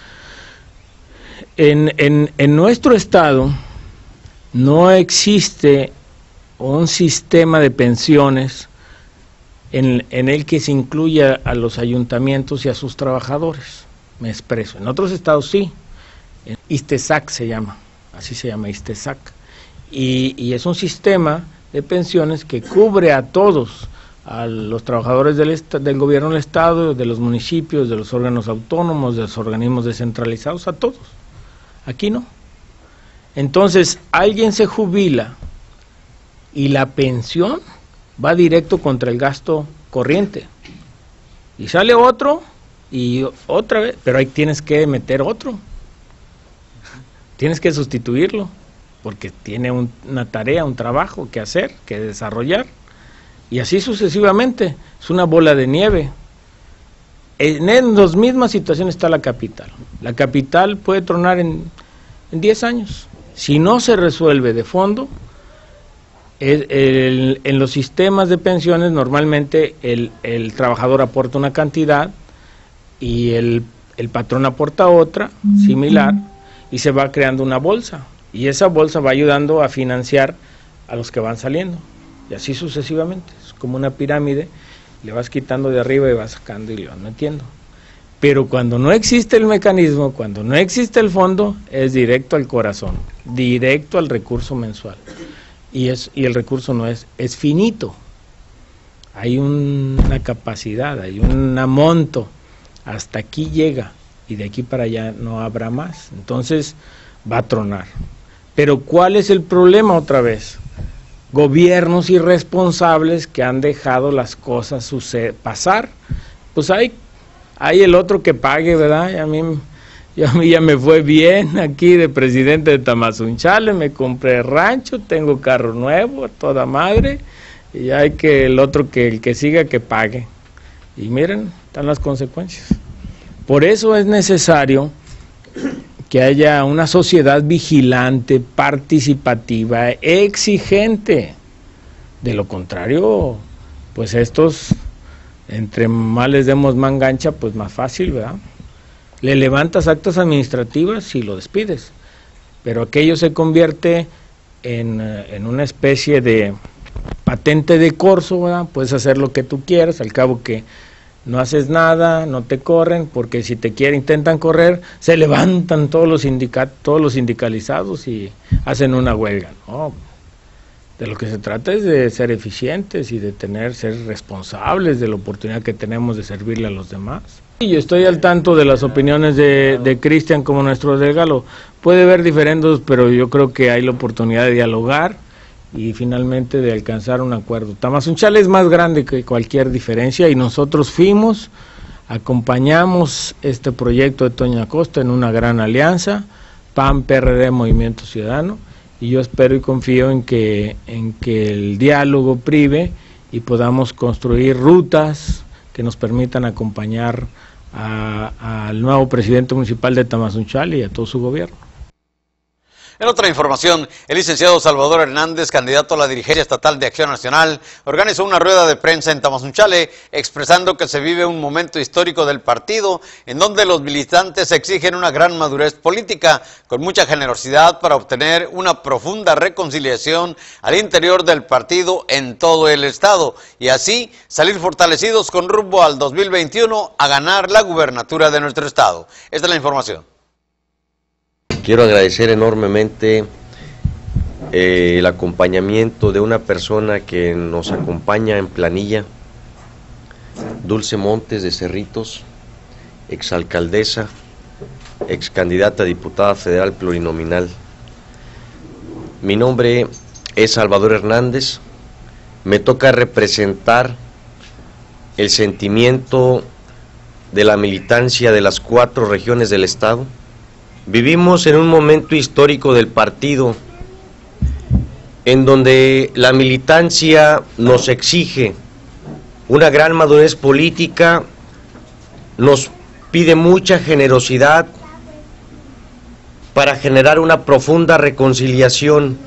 En, en, en nuestro estado no existe un sistema de pensiones en, en el que se incluya a los ayuntamientos y a sus trabajadores. Me expreso. En otros estados sí. ISTESAC se llama, así se llama ISTESAC. Y, y es un sistema de pensiones que cubre a todos, a los trabajadores del, del gobierno del estado, de los municipios, de los órganos autónomos, de los organismos descentralizados, a todos. Aquí no. Entonces, alguien se jubila y la pensión va directo contra el gasto corriente. Y sale otro y otra vez, pero ahí tienes que meter otro. Tienes que sustituirlo, porque tiene un, una tarea, un trabajo que hacer, que desarrollar. Y así sucesivamente, es una bola de nieve. En, en las mismas situaciones está la capital. La capital puede tronar en, en diez años. Si no se resuelve de fondo, el, el, en los sistemas de pensiones normalmente el, el trabajador aporta una cantidad y el, el patrón aporta otra, similar, y se va creando una bolsa. Y esa bolsa va ayudando a financiar a los que van saliendo. Y así sucesivamente. Es como una pirámide, le vas quitando de arriba y vas sacando y le vas metiendo. Pero cuando no existe el mecanismo, cuando no existe el fondo, es directo al corazón, directo al recurso mensual. Y, es, y el recurso no es, es finito. Hay un, una capacidad, hay un monto, hasta aquí llega, y de aquí para allá no habrá más. Entonces va a tronar. Pero ¿cuál es el problema otra vez? Gobiernos irresponsables que han dejado las cosas suceder, pasar. Pues hay Hay el otro que pague, ¿verdad? Y a mí, y a mí ya me fue bien aquí de presidente de Tamazunchale, me compré rancho, tengo carro nuevo, a toda madre, y hay que el otro que el que siga que pague. Y miren, están las consecuencias. Por eso es necesario que haya una sociedad vigilante, participativa, exigente. De lo contrario, pues estos... entre más les demos mangancha, pues más fácil, ¿verdad? Le levantas actas administrativas y lo despides, pero aquello se convierte en, en una especie de patente de corso, ¿verdad? Puedes hacer lo que tú quieras, al cabo que no haces nada, no te corren, porque si te quieren, intentan correr, se levantan todos los sindicatos, todos los sindicalizados y hacen una huelga. No, de lo que se trata es de ser eficientes y de tener, ser responsables de la oportunidad que tenemos de servirle a los demás. Y yo estoy al tanto de las opiniones de, de Cristian como nuestro delegado. Puede haber diferendos, pero yo creo que hay la oportunidad de dialogar y finalmente de alcanzar un acuerdo. Tamazunchale es más grande que cualquier diferencia y nosotros fuimos, acompañamos este proyecto de Toño Acosta en una gran alianza, P A N, P R D, Movimiento Ciudadano, y yo espero y confío en que, en que el diálogo prive y podamos construir rutas que nos permitan acompañar a, al nuevo presidente municipal de Tamazunchale y a todo su gobierno. En otra información, el licenciado Salvador Hernández, candidato a la dirigencia estatal de Acción Nacional, organizó una rueda de prensa en Tamazunchale expresando que se vive un momento histórico del partido en donde los militantes exigen una gran madurez política con mucha generosidad para obtener una profunda reconciliación al interior del partido en todo el estado y así salir fortalecidos con rumbo al dos mil veintiuno a ganar la gubernatura de nuestro estado. Esta es la información. Quiero agradecer enormemente eh, el acompañamiento de una persona que nos acompaña en planilla, Dulce Montes de Cerritos, exalcaldesa, excandidata a diputada federal plurinominal. Mi nombre es Salvador Hernández, me toca representar el sentimiento de la militancia de las cuatro regiones del estado. Vivimos en un momento histórico del partido en donde la militancia nos exige una gran madurez política, nos pide mucha generosidad para generar una profunda reconciliación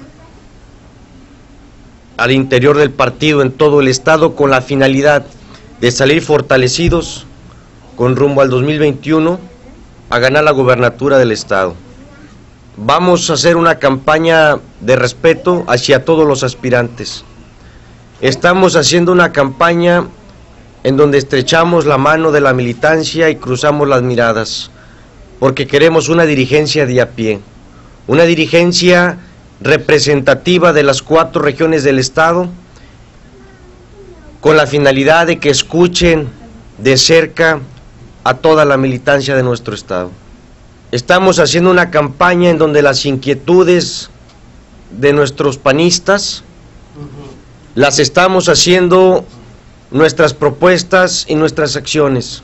al interior del partido en todo el estado con la finalidad de salir fortalecidos con rumbo al dos mil veintiuno a ganar la gubernatura del estado. Vamos a hacer una campaña de respeto hacia todos los aspirantes. Estamos haciendo una campaña en donde estrechamos la mano de la militancia y cruzamos las miradas, porque queremos una dirigencia de a pie, una dirigencia representativa de las cuatro regiones del estado, con la finalidad de que escuchen de cerca a toda la militancia de nuestro estado. Estamos haciendo una campaña en donde las inquietudes de nuestros panistas las estamos haciendo nuestras propuestas y nuestras acciones.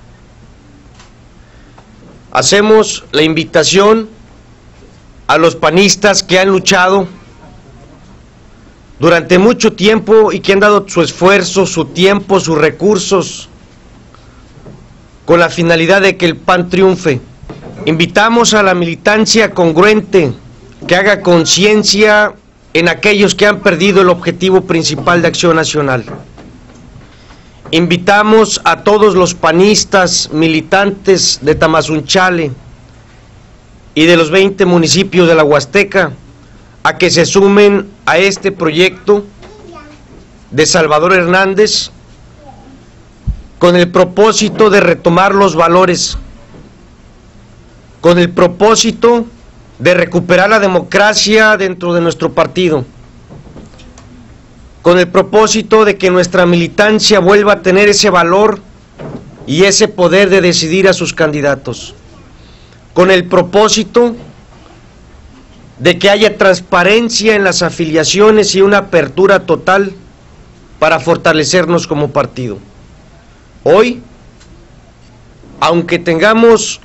Hacemos la invitación a los panistas que han luchado durante mucho tiempo y que han dado su esfuerzo, su tiempo, sus recursos con la finalidad de que el P A N triunfe. Invitamos a la militancia congruente que haga conciencia en aquellos que han perdido el objetivo principal de Acción Nacional. Invitamos a todos los panistas militantes de Tamazunchale y de los veinte municipios de la Huasteca a que se sumen a este proyecto de Salvador Hernández con el propósito de retomar los valores, con el propósito de recuperar la democracia dentro de nuestro partido, con el propósito de que nuestra militancia vuelva a tener ese valor y ese poder de decidir a sus candidatos, con el propósito de que haya transparencia en las afiliaciones y una apertura total para fortalecernos como partido. Hoy, aunque tengamos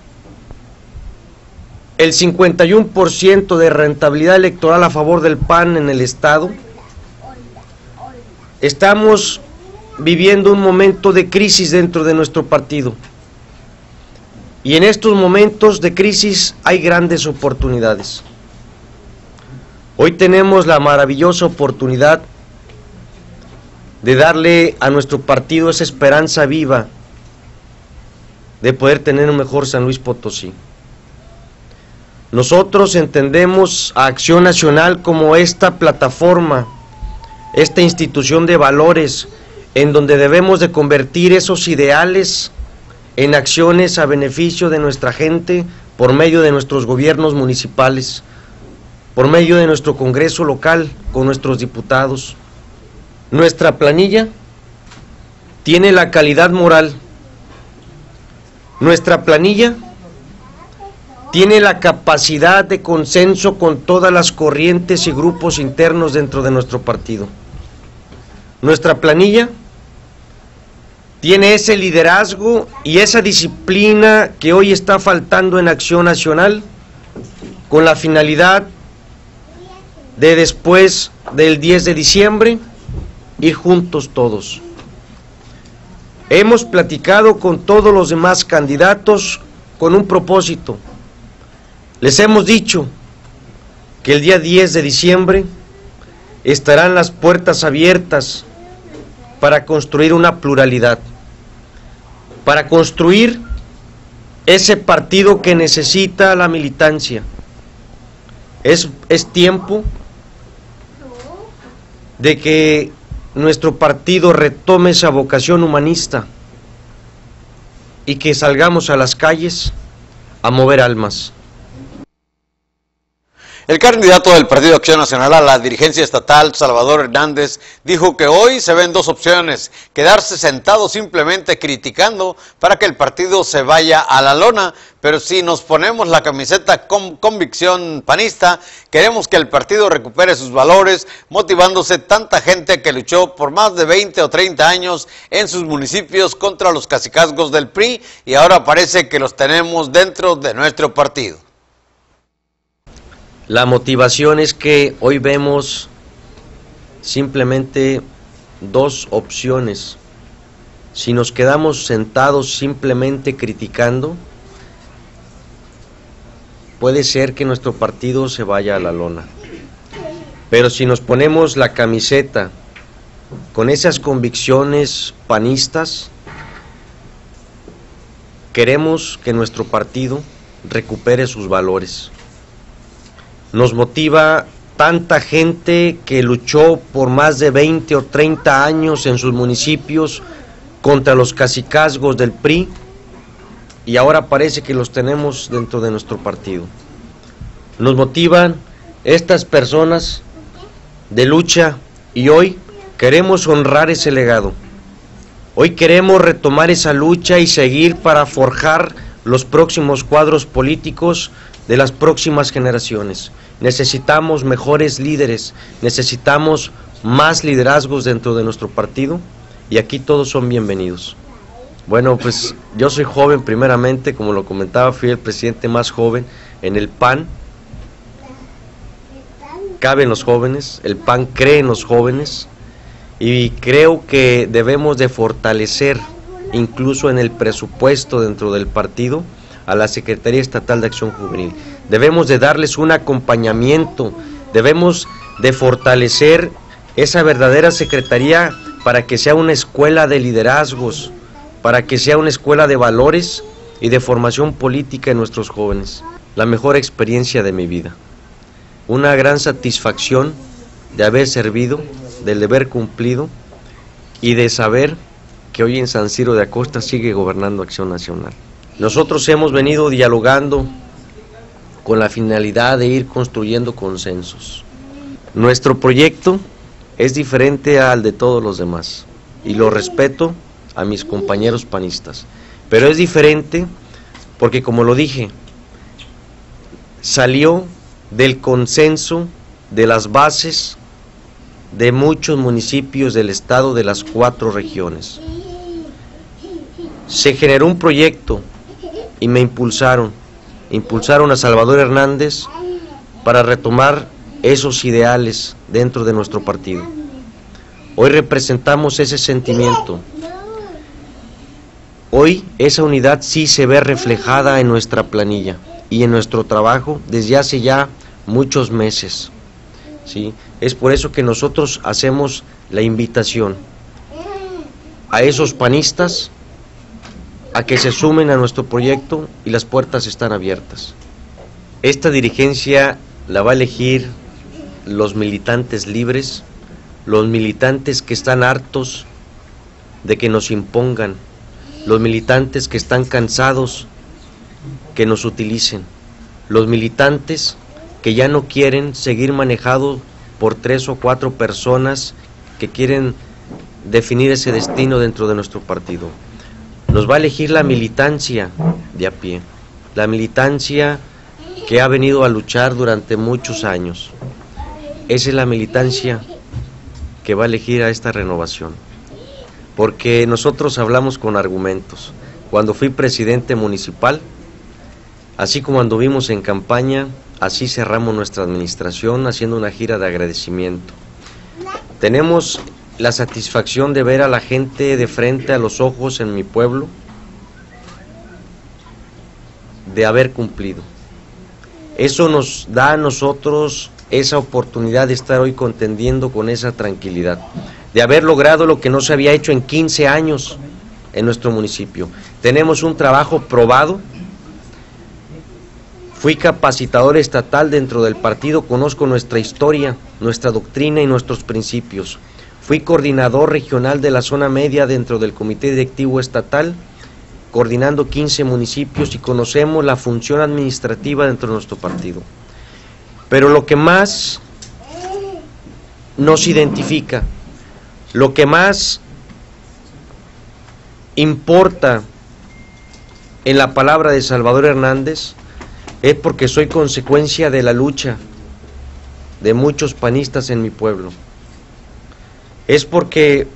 el cincuenta y uno por ciento de rentabilidad electoral a favor del P A N en el estado, estamos viviendo un momento de crisis dentro de nuestro partido. Y en estos momentos de crisis hay grandes oportunidades. Hoy tenemos la maravillosa oportunidad de darle a nuestro partido esa esperanza viva de poder tener un mejor San Luis Potosí. Nosotros entendemos a Acción Nacional como esta plataforma, esta institución de valores, en donde debemos de convertir esos ideales en acciones a beneficio de nuestra gente por medio de nuestros gobiernos municipales, por medio de nuestro Congreso local con nuestros diputados. Nuestra planilla tiene la calidad moral, nuestra planilla tiene la capacidad de consenso con todas las corrientes y grupos internos dentro de nuestro partido. Nuestra planilla tiene ese liderazgo y esa disciplina que hoy está faltando en Acción Nacional, con la finalidad de después del diez de diciembre ir juntos todos. Hemos platicado con todos los demás candidatos con un propósito. Les hemos dicho que el día diez de diciembre estarán las puertas abiertas para construir una pluralidad, para construir ese partido que necesita la militancia. Es, es tiempo de que nuestro partido retome esa vocación humanista y que salgamos a las calles a mover almas. El candidato del Partido Acción Nacional a la dirigencia estatal, Salvador Hernández, dijo que hoy se ven dos opciones: quedarse sentado simplemente criticando para que el partido se vaya a la lona, pero si nos ponemos la camiseta con convicción panista, queremos que el partido recupere sus valores, motivándose tanta gente que luchó por más de veinte o treinta años en sus municipios contra los cacicazgos del P R I y ahora parece que los tenemos dentro de nuestro partido. La motivación es que hoy vemos simplemente dos opciones. Si nos quedamos sentados simplemente criticando, puede ser que nuestro partido se vaya a la lona. Pero si nos ponemos la camiseta con esas convicciones panistas, queremos que nuestro partido recupere sus valores. Nos motiva tanta gente que luchó por más de veinte o treinta años en sus municipios contra los cacicazgos del P R I y ahora parece que los tenemos dentro de nuestro partido. Nos motivan estas personas de lucha y hoy queremos honrar ese legado. Hoy queremos retomar esa lucha y seguir para forjar los próximos cuadros políticos de las próximas generaciones. Necesitamos mejores líderes, necesitamos más liderazgos dentro de nuestro partido y aquí todos son bienvenidos. Bueno, pues yo soy joven primeramente, como lo comentaba, fui el presidente más joven en el P A N. Caben los jóvenes, el P A N cree en los jóvenes y creo que debemos de fortalecer incluso en el presupuesto dentro del partido a la Secretaría Estatal de Acción Juvenil. Debemos de darles un acompañamiento, debemos de fortalecer esa verdadera secretaría para que sea una escuela de liderazgos, para que sea una escuela de valores y de formación política en nuestros jóvenes. La mejor experiencia de mi vida, una gran satisfacción de haber servido, del deber cumplido y de saber que hoy en San Ciro de Acosta sigue gobernando Acción Nacional. Nosotros hemos venido dialogando con la finalidad de ir construyendo consensos. Nuestro proyecto es diferente al de todos los demás y lo respeto a mis compañeros panistas, pero es diferente porque, como lo dije, salió del consenso de las bases de muchos municipios del estado, de las cuatro regiones. Se generó un proyecto y me impulsaron, impulsaron a Salvador Hernández para retomar esos ideales dentro de nuestro partido. Hoy representamos ese sentimiento. Hoy esa unidad sí se ve reflejada en nuestra planilla y en nuestro trabajo desde hace ya muchos meses, ¿sí? Es por eso que nosotros hacemos la invitación a esos panistas a que se sumen a nuestro proyecto y las puertas están abiertas. Esta dirigencia la va a elegir los militantes libres, los militantes que están hartos de que nos impongan, los militantes que están cansados que nos utilicen, los militantes que ya no quieren seguir manejados por tres o cuatro personas que quieren definir ese destino dentro de nuestro partido. Nos va a elegir la militancia de a pie, la militancia que ha venido a luchar durante muchos años. Esa es la militancia que va a elegir a esta renovación, porque nosotros hablamos con argumentos. Cuando fui presidente municipal, así como anduvimos en campaña, así cerramos nuestra administración haciendo una gira de agradecimiento. Tenemos la satisfacción de ver a la gente de frente a los ojos en mi pueblo, de haber cumplido. Eso nos da a nosotros esa oportunidad de estar hoy contendiendo con esa tranquilidad, de haber logrado lo que no se había hecho en quince años en nuestro municipio. Tenemos un trabajo probado. Fui capacitador estatal dentro del partido, conozco nuestra historia, nuestra doctrina y nuestros principios. Fui coordinador regional de la zona media dentro del comité directivo estatal, coordinando quince municipios, y conocemos la función administrativa dentro de nuestro partido. Pero lo que más nos identifica, lo que más importa en la palabra de Salvador Hernández, es porque soy consecuencia de la lucha de muchos panistas en mi pueblo. Es porque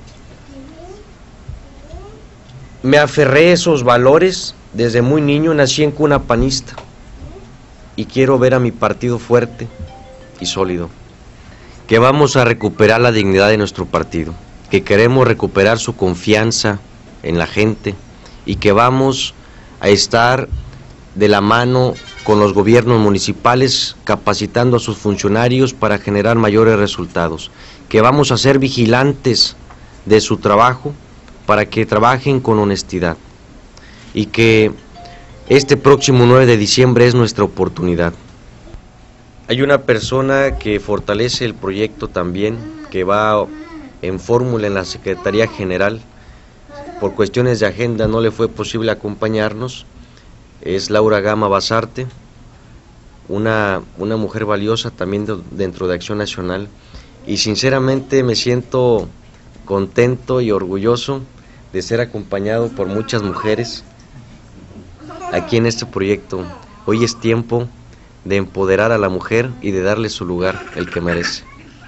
me aferré a esos valores desde muy niño, nací en cuna panista y quiero ver a mi partido fuerte y sólido. Que vamos a recuperar la dignidad de nuestro partido, que queremos recuperar su confianza en la gente y que vamos a estar de la mano con los gobiernos municipales, capacitando a sus funcionarios para generar mayores resultados, que vamos a ser vigilantes de su trabajo para que trabajen con honestidad y que este próximo nueve de diciembre es nuestra oportunidad. Hay una persona que fortalece el proyecto también, que va en fórmula en la Secretaría General. Por cuestiones de agenda no le fue posible acompañarnos. Es Laura Gama Basarte, una, una mujer valiosa también de, dentro de Acción Nacional, y sinceramente me siento contento y orgulloso de ser acompañado por muchas mujeres aquí en este proyecto. Hoy es tiempo de empoderar a la mujer y de darle su lugar, el que merece.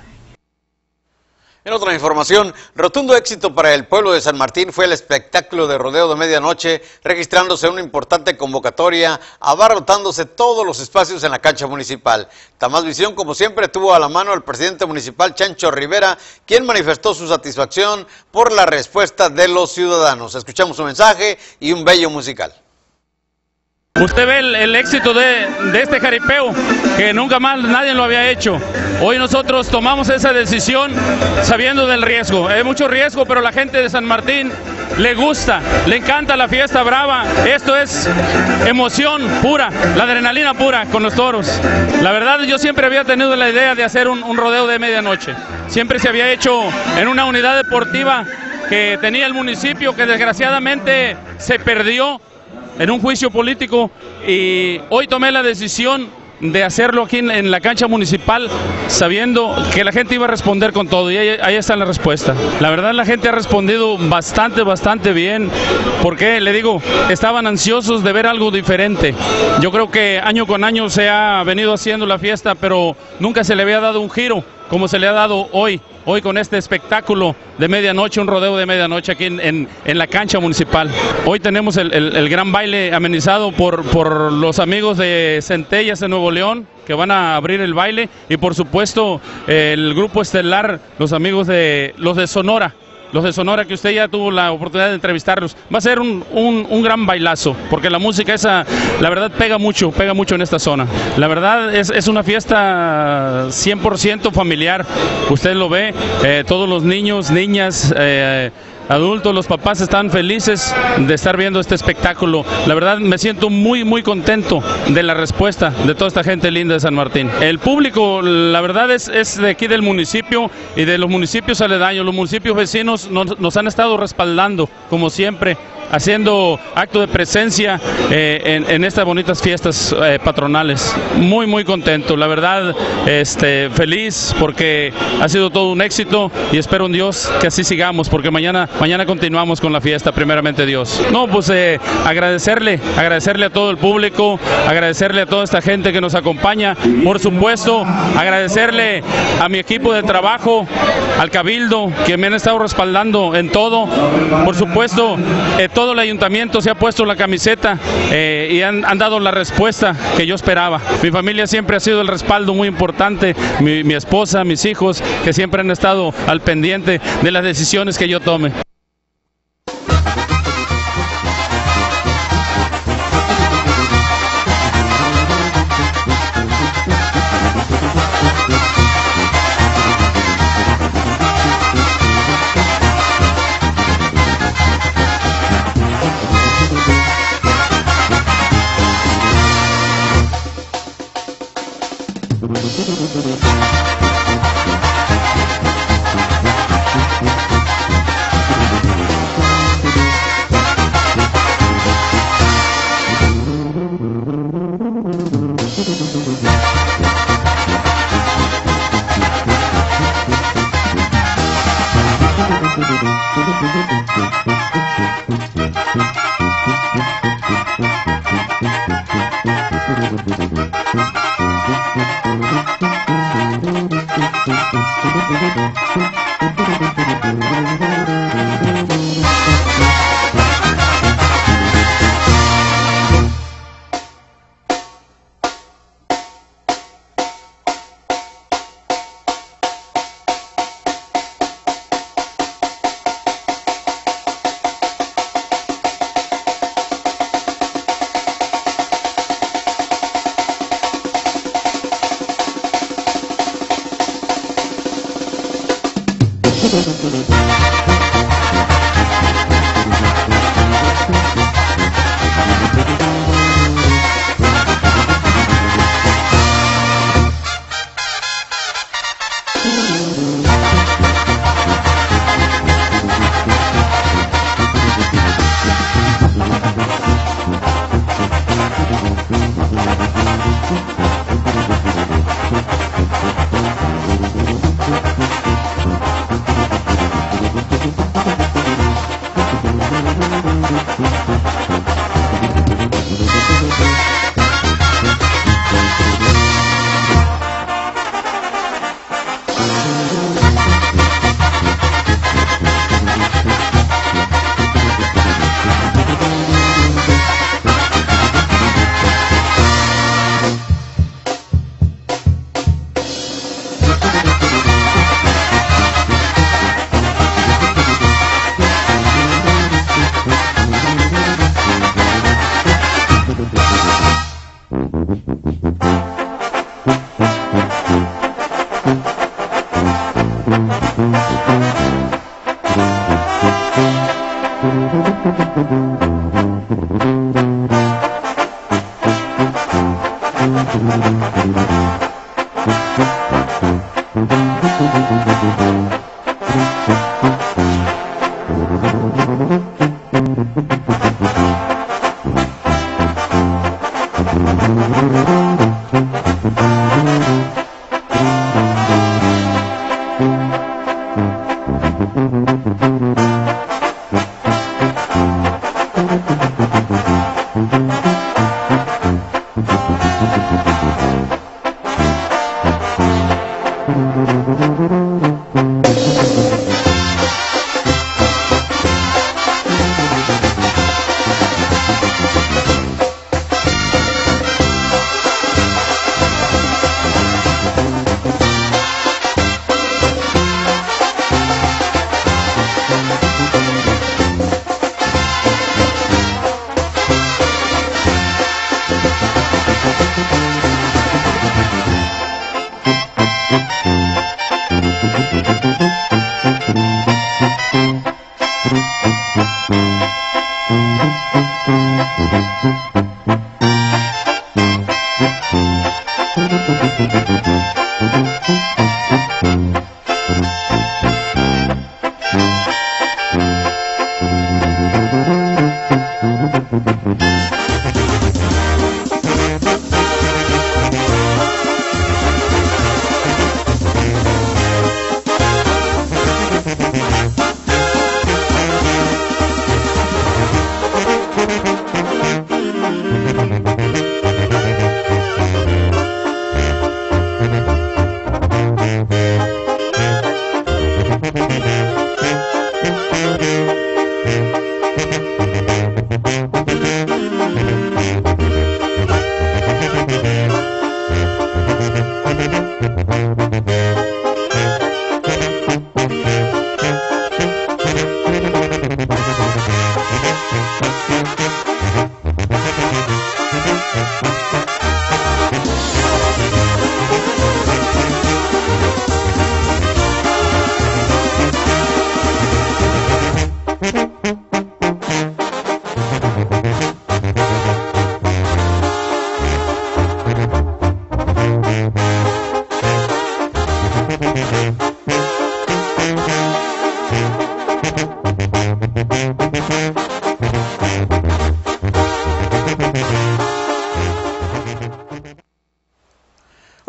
En otra información, rotundo éxito para el pueblo de San Martín fue el espectáculo de rodeo de medianoche, registrándose una importante convocatoria, abarrotándose todos los espacios en la cancha municipal. Tamás Visión, como siempre, tuvo a la mano el presidente municipal Chancho Rivera, quien manifestó su satisfacción por la respuesta de los ciudadanos. Escuchamos su mensaje y un bello musical. Usted ve el, el éxito de, de este jaripeo, que nunca más nadie lo había hecho. Hoy nosotros tomamos esa decisión sabiendo del riesgo. Hay mucho riesgo, pero la gente de San Martín le gusta, le encanta la fiesta brava. Esto es emoción pura, la adrenalina pura con los toros. La verdad, yo siempre había tenido la idea de hacer un, un rodeo de medianoche. Siempre se había hecho en una unidad deportiva que tenía el municipio, que desgraciadamente se perdió en un juicio político, y hoy tomé la decisión de hacerlo aquí en, en la cancha municipal, sabiendo que la gente iba a responder con todo, y ahí, ahí está la respuesta. La verdad, la gente ha respondido bastante, bastante bien, porque, le digo, estaban ansiosos de ver algo diferente. Yo creo que año con año se ha venido haciendo la fiesta, pero nunca se le había dado un giro como se le ha dado hoy, hoy con este espectáculo de medianoche, un rodeo de medianoche aquí en, en, en la cancha municipal. Hoy tenemos el, el, el gran baile amenizado por, por los amigos de Centellas de Nuevo León, que van a abrir el baile, y por supuesto el grupo estelar, los amigos de los de Sonora, los de Sonora, que usted ya tuvo la oportunidad de entrevistarlos. Va a ser un, un, un gran bailazo, porque la música esa, la verdad, pega mucho, pega mucho en esta zona. La verdad, es, es una fiesta cien por ciento familiar. Usted lo ve, eh, todos los niños, niñas, eh, adultos, los papás están felices de estar viendo este espectáculo. La verdad me siento muy muy contento de la respuesta de toda esta gente linda de San Martín. El público, la verdad es, es de aquí del municipio y de los municipios aledaños. Los municipios vecinos nos, nos han estado respaldando como siempre, haciendo acto de presencia eh, en, en estas bonitas fiestas eh, patronales. Muy muy contento, la verdad, este, feliz porque ha sido todo un éxito y espero en Dios que así sigamos, porque mañana mañana continuamos con la fiesta, primeramente Dios. No, pues eh, agradecerle, agradecerle a todo el público, agradecerle a toda esta gente que nos acompaña, por supuesto, agradecerle a mi equipo de trabajo, al Cabildo, que me han estado respaldando en todo, por supuesto, eh, todo el ayuntamiento se ha puesto la camiseta eh, y han, han dado la respuesta que yo esperaba. Mi familia siempre ha sido el respaldo muy importante, mi, mi esposa, mis hijos, que siempre han estado al pendiente de las decisiones que yo tome.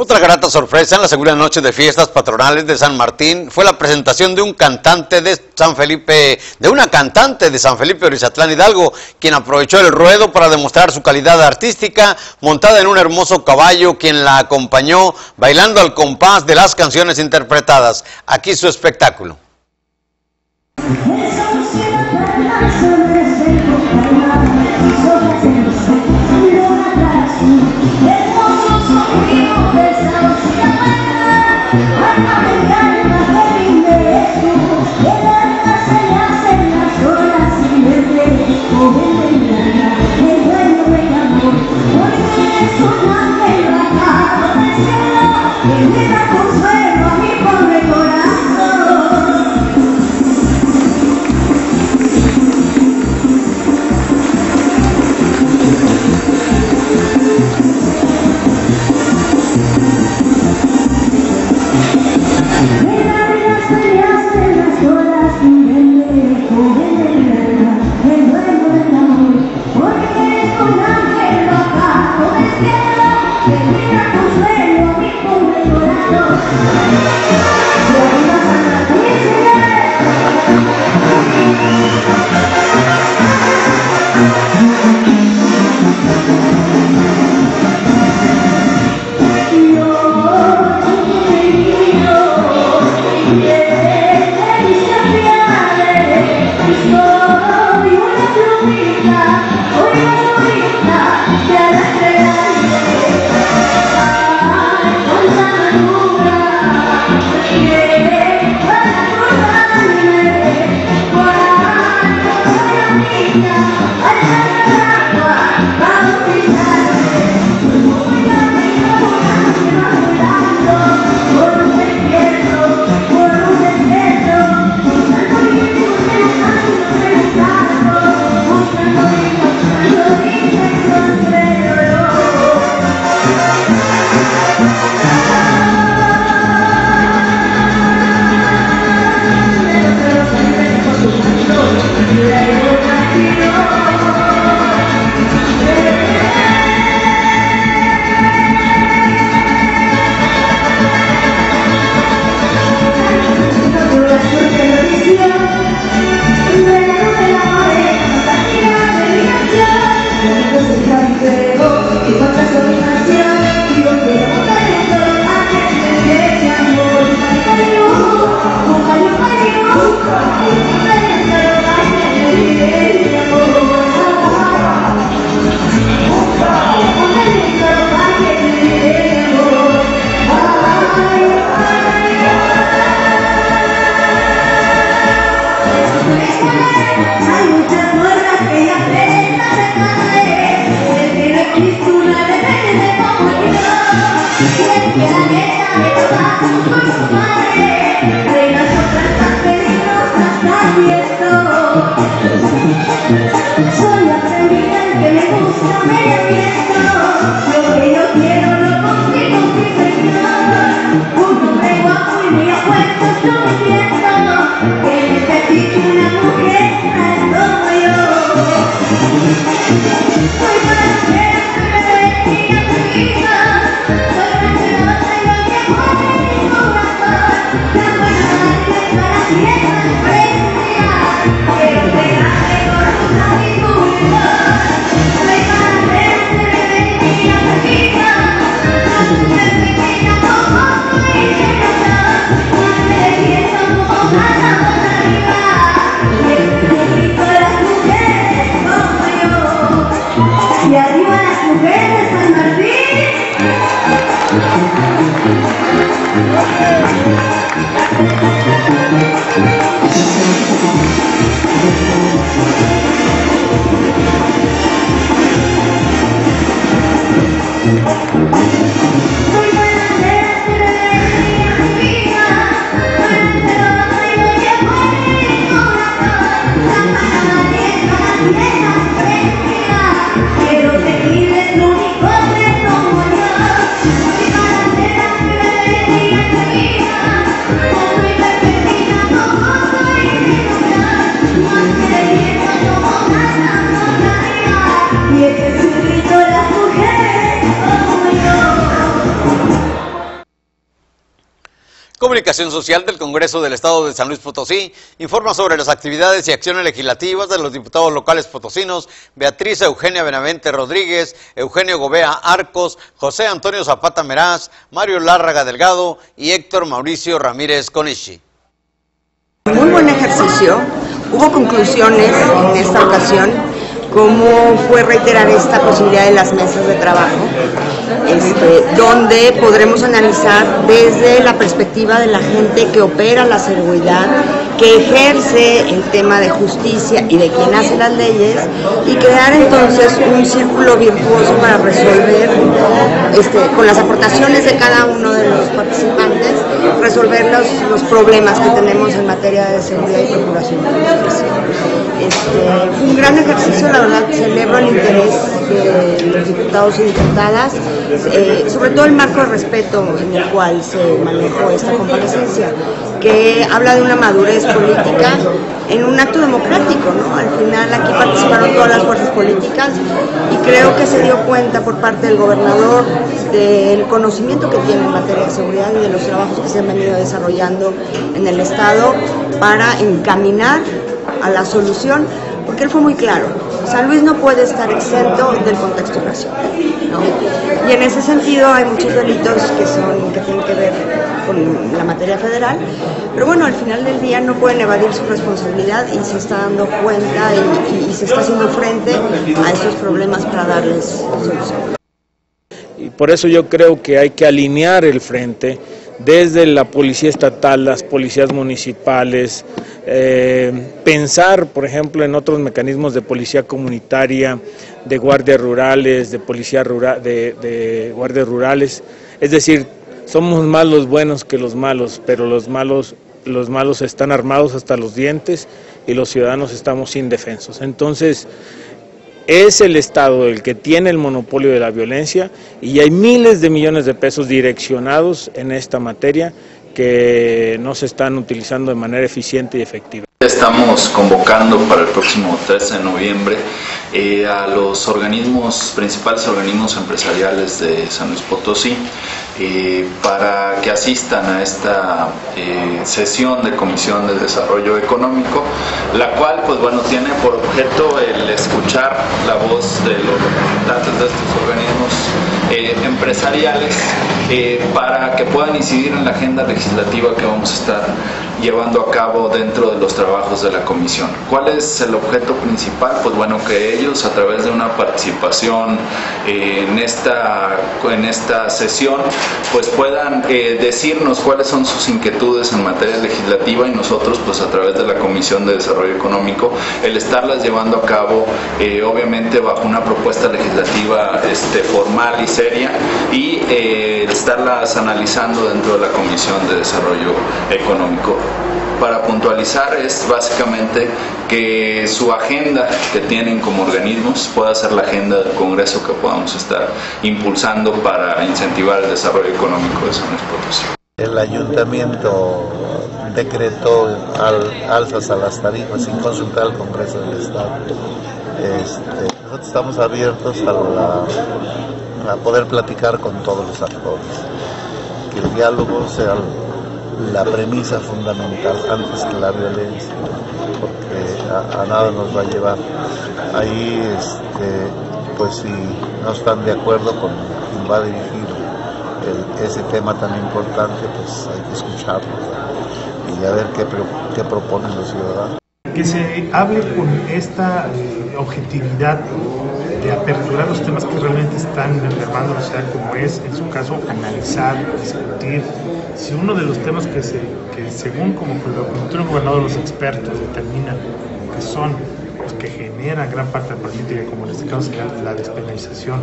Otra grata sorpresa en la segunda noche de fiestas patronales de San Martín fue la presentación de un cantante de San Felipe, de una cantante de San Felipe Orizatlán Hidalgo, quien aprovechó el ruedo para demostrar su calidad artística, montada en un hermoso caballo, quien la acompañó bailando al compás de las canciones interpretadas. Aquí su espectáculo. Hay muchas muertas que ya presta de carne, el que no quiso una vez Comunicación Social del Congreso del Estado de San Luis Potosí informa sobre las actividades y acciones legislativas de los diputados locales potosinos Beatriz Eugenia Benavente Rodríguez, Eugenio Gobea Arcos, José Antonio Zapata Meraz, Mario Lárraga Delgado y Héctor Mauricio Ramírez Conichi. Muy buen ejercicio, hubo conclusiones en esta ocasión, como fue reiterar esta posibilidad de las mesas de trabajo, este, donde podremos analizar desde la perspectiva de la gente que opera la seguridad, que ejerce el tema de justicia y de quien hace las leyes, y crear entonces un círculo virtuoso para resolver, este, con las aportaciones de cada uno de los participantes, resolver los, los problemas que tenemos en materia de seguridad y procuración de justicia. Este, fue un gran ejercicio, la verdad, celebro el interés de los diputados y diputadas, eh, sobre todo el marco de respeto en el cual se manejó esta comparecencia, que habla de una madurez política en un acto democrático, ¿no? Al final aquí participaron todas las fuerzas políticas y creo que se dio cuenta por parte del gobernador del conocimiento que tiene en materia de seguridad y de los trabajos que se han venido desarrollando en el Estado para encaminar a la solución, porque él fue muy claro, San Luis no puede estar exento del contexto nacional, ¿no? Y en ese sentido hay muchos delitos que son que tienen que ver con la materia federal, pero bueno, al final del día no pueden evadir su responsabilidad y se está dando cuenta y, y, y se está haciendo frente a esos problemas para darles solución. Y por eso yo creo que hay que alinear el frente desde la policía estatal, las policías municipales, eh, pensar, por ejemplo, en otros mecanismos de policía comunitaria, de guardias rurales, de policía rural, de, de guardias rurales. Es decir, somos más los buenos que los malos, pero los malos, los malos están armados hasta los dientes y los ciudadanos estamos indefensos. Entonces, es el Estado el que tiene el monopolio de la violencia y hay miles de millones de pesos direccionados en esta materia que no se están utilizando de manera eficiente y efectiva. Estamos convocando para el próximo trece de noviembre eh, a los organismos, principales organismos empresariales de San Luis Potosí eh, para que asistan a esta eh, sesión de Comisión de Desarrollo Económico, la cual pues bueno tiene por objeto el escuchar la voz de los representantes de estos organismos eh, empresariales eh, para que puedan incidir en la agenda legislativa que vamos a estar llevando a cabo dentro de los trabajos de la comisión. ¿Cuál es el objeto principal? Pues bueno, que ellos a través de una participación eh, en, esta, en esta sesión pues puedan eh, decirnos cuáles son sus inquietudes en materia legislativa y nosotros pues a través de la Comisión de Desarrollo Económico el estarlas llevando a cabo eh, obviamente bajo una propuesta legislativa este, formal y seria y eh, estarlas analizando dentro de la Comisión de Desarrollo Económico. Para puntualizar es básicamente que su agenda que tienen como organismos pueda ser la agenda del Congreso que podamos estar impulsando para incentivar el desarrollo económico de San Luis Potosí. El ayuntamiento decretó al, alzas a las tarifas sin consultar al Congreso del Estado. Este, nosotros estamos abiertos a, la, a poder platicar con todos los actores, que el diálogo sea la premisa fundamental antes que la violencia, porque a, a nada nos va a llevar. Ahí, este, pues si no están de acuerdo con quien va a dirigir el, ese tema tan importante, pues hay que escucharlos, ¿no? Y a ver qué, qué proponen los ciudadanos. Que se hable con esta eh, objetividad de aperturar los temas que realmente están enfermando la sociedad, como es, en su caso, analizar, discutir. Si uno de los temas que, se, que según como lo el gobernador, los expertos determinan que son los que generan gran parte de la política, como en este caso sería la despenalización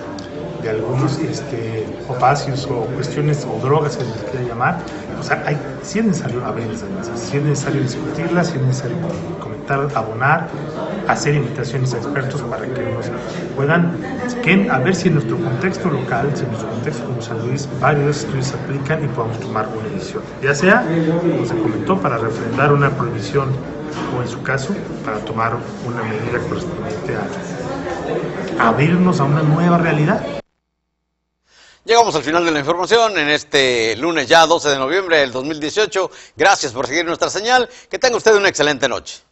de algunos este, opacios o cuestiones o drogas, que se les quiera llamar, o sea, hay, sí es necesario abrir las mesas, sí es necesario discutirlas, sí es necesario comentar, abonar, hacer invitaciones a expertos para que nos puedan, que, a ver si en nuestro contexto local, si en nuestro contexto como San Luis, varios estudios se aplican y podamos tomar una decisión, ya sea, como se comentó, para refrendar una prohibición o en su caso, para tomar una medida correspondiente a abrirnos a una nueva realidad. Llegamos al final de la información en este lunes ya doce de noviembre del dos mil dieciocho. Gracias por seguir nuestra señal. Que tenga usted una excelente noche.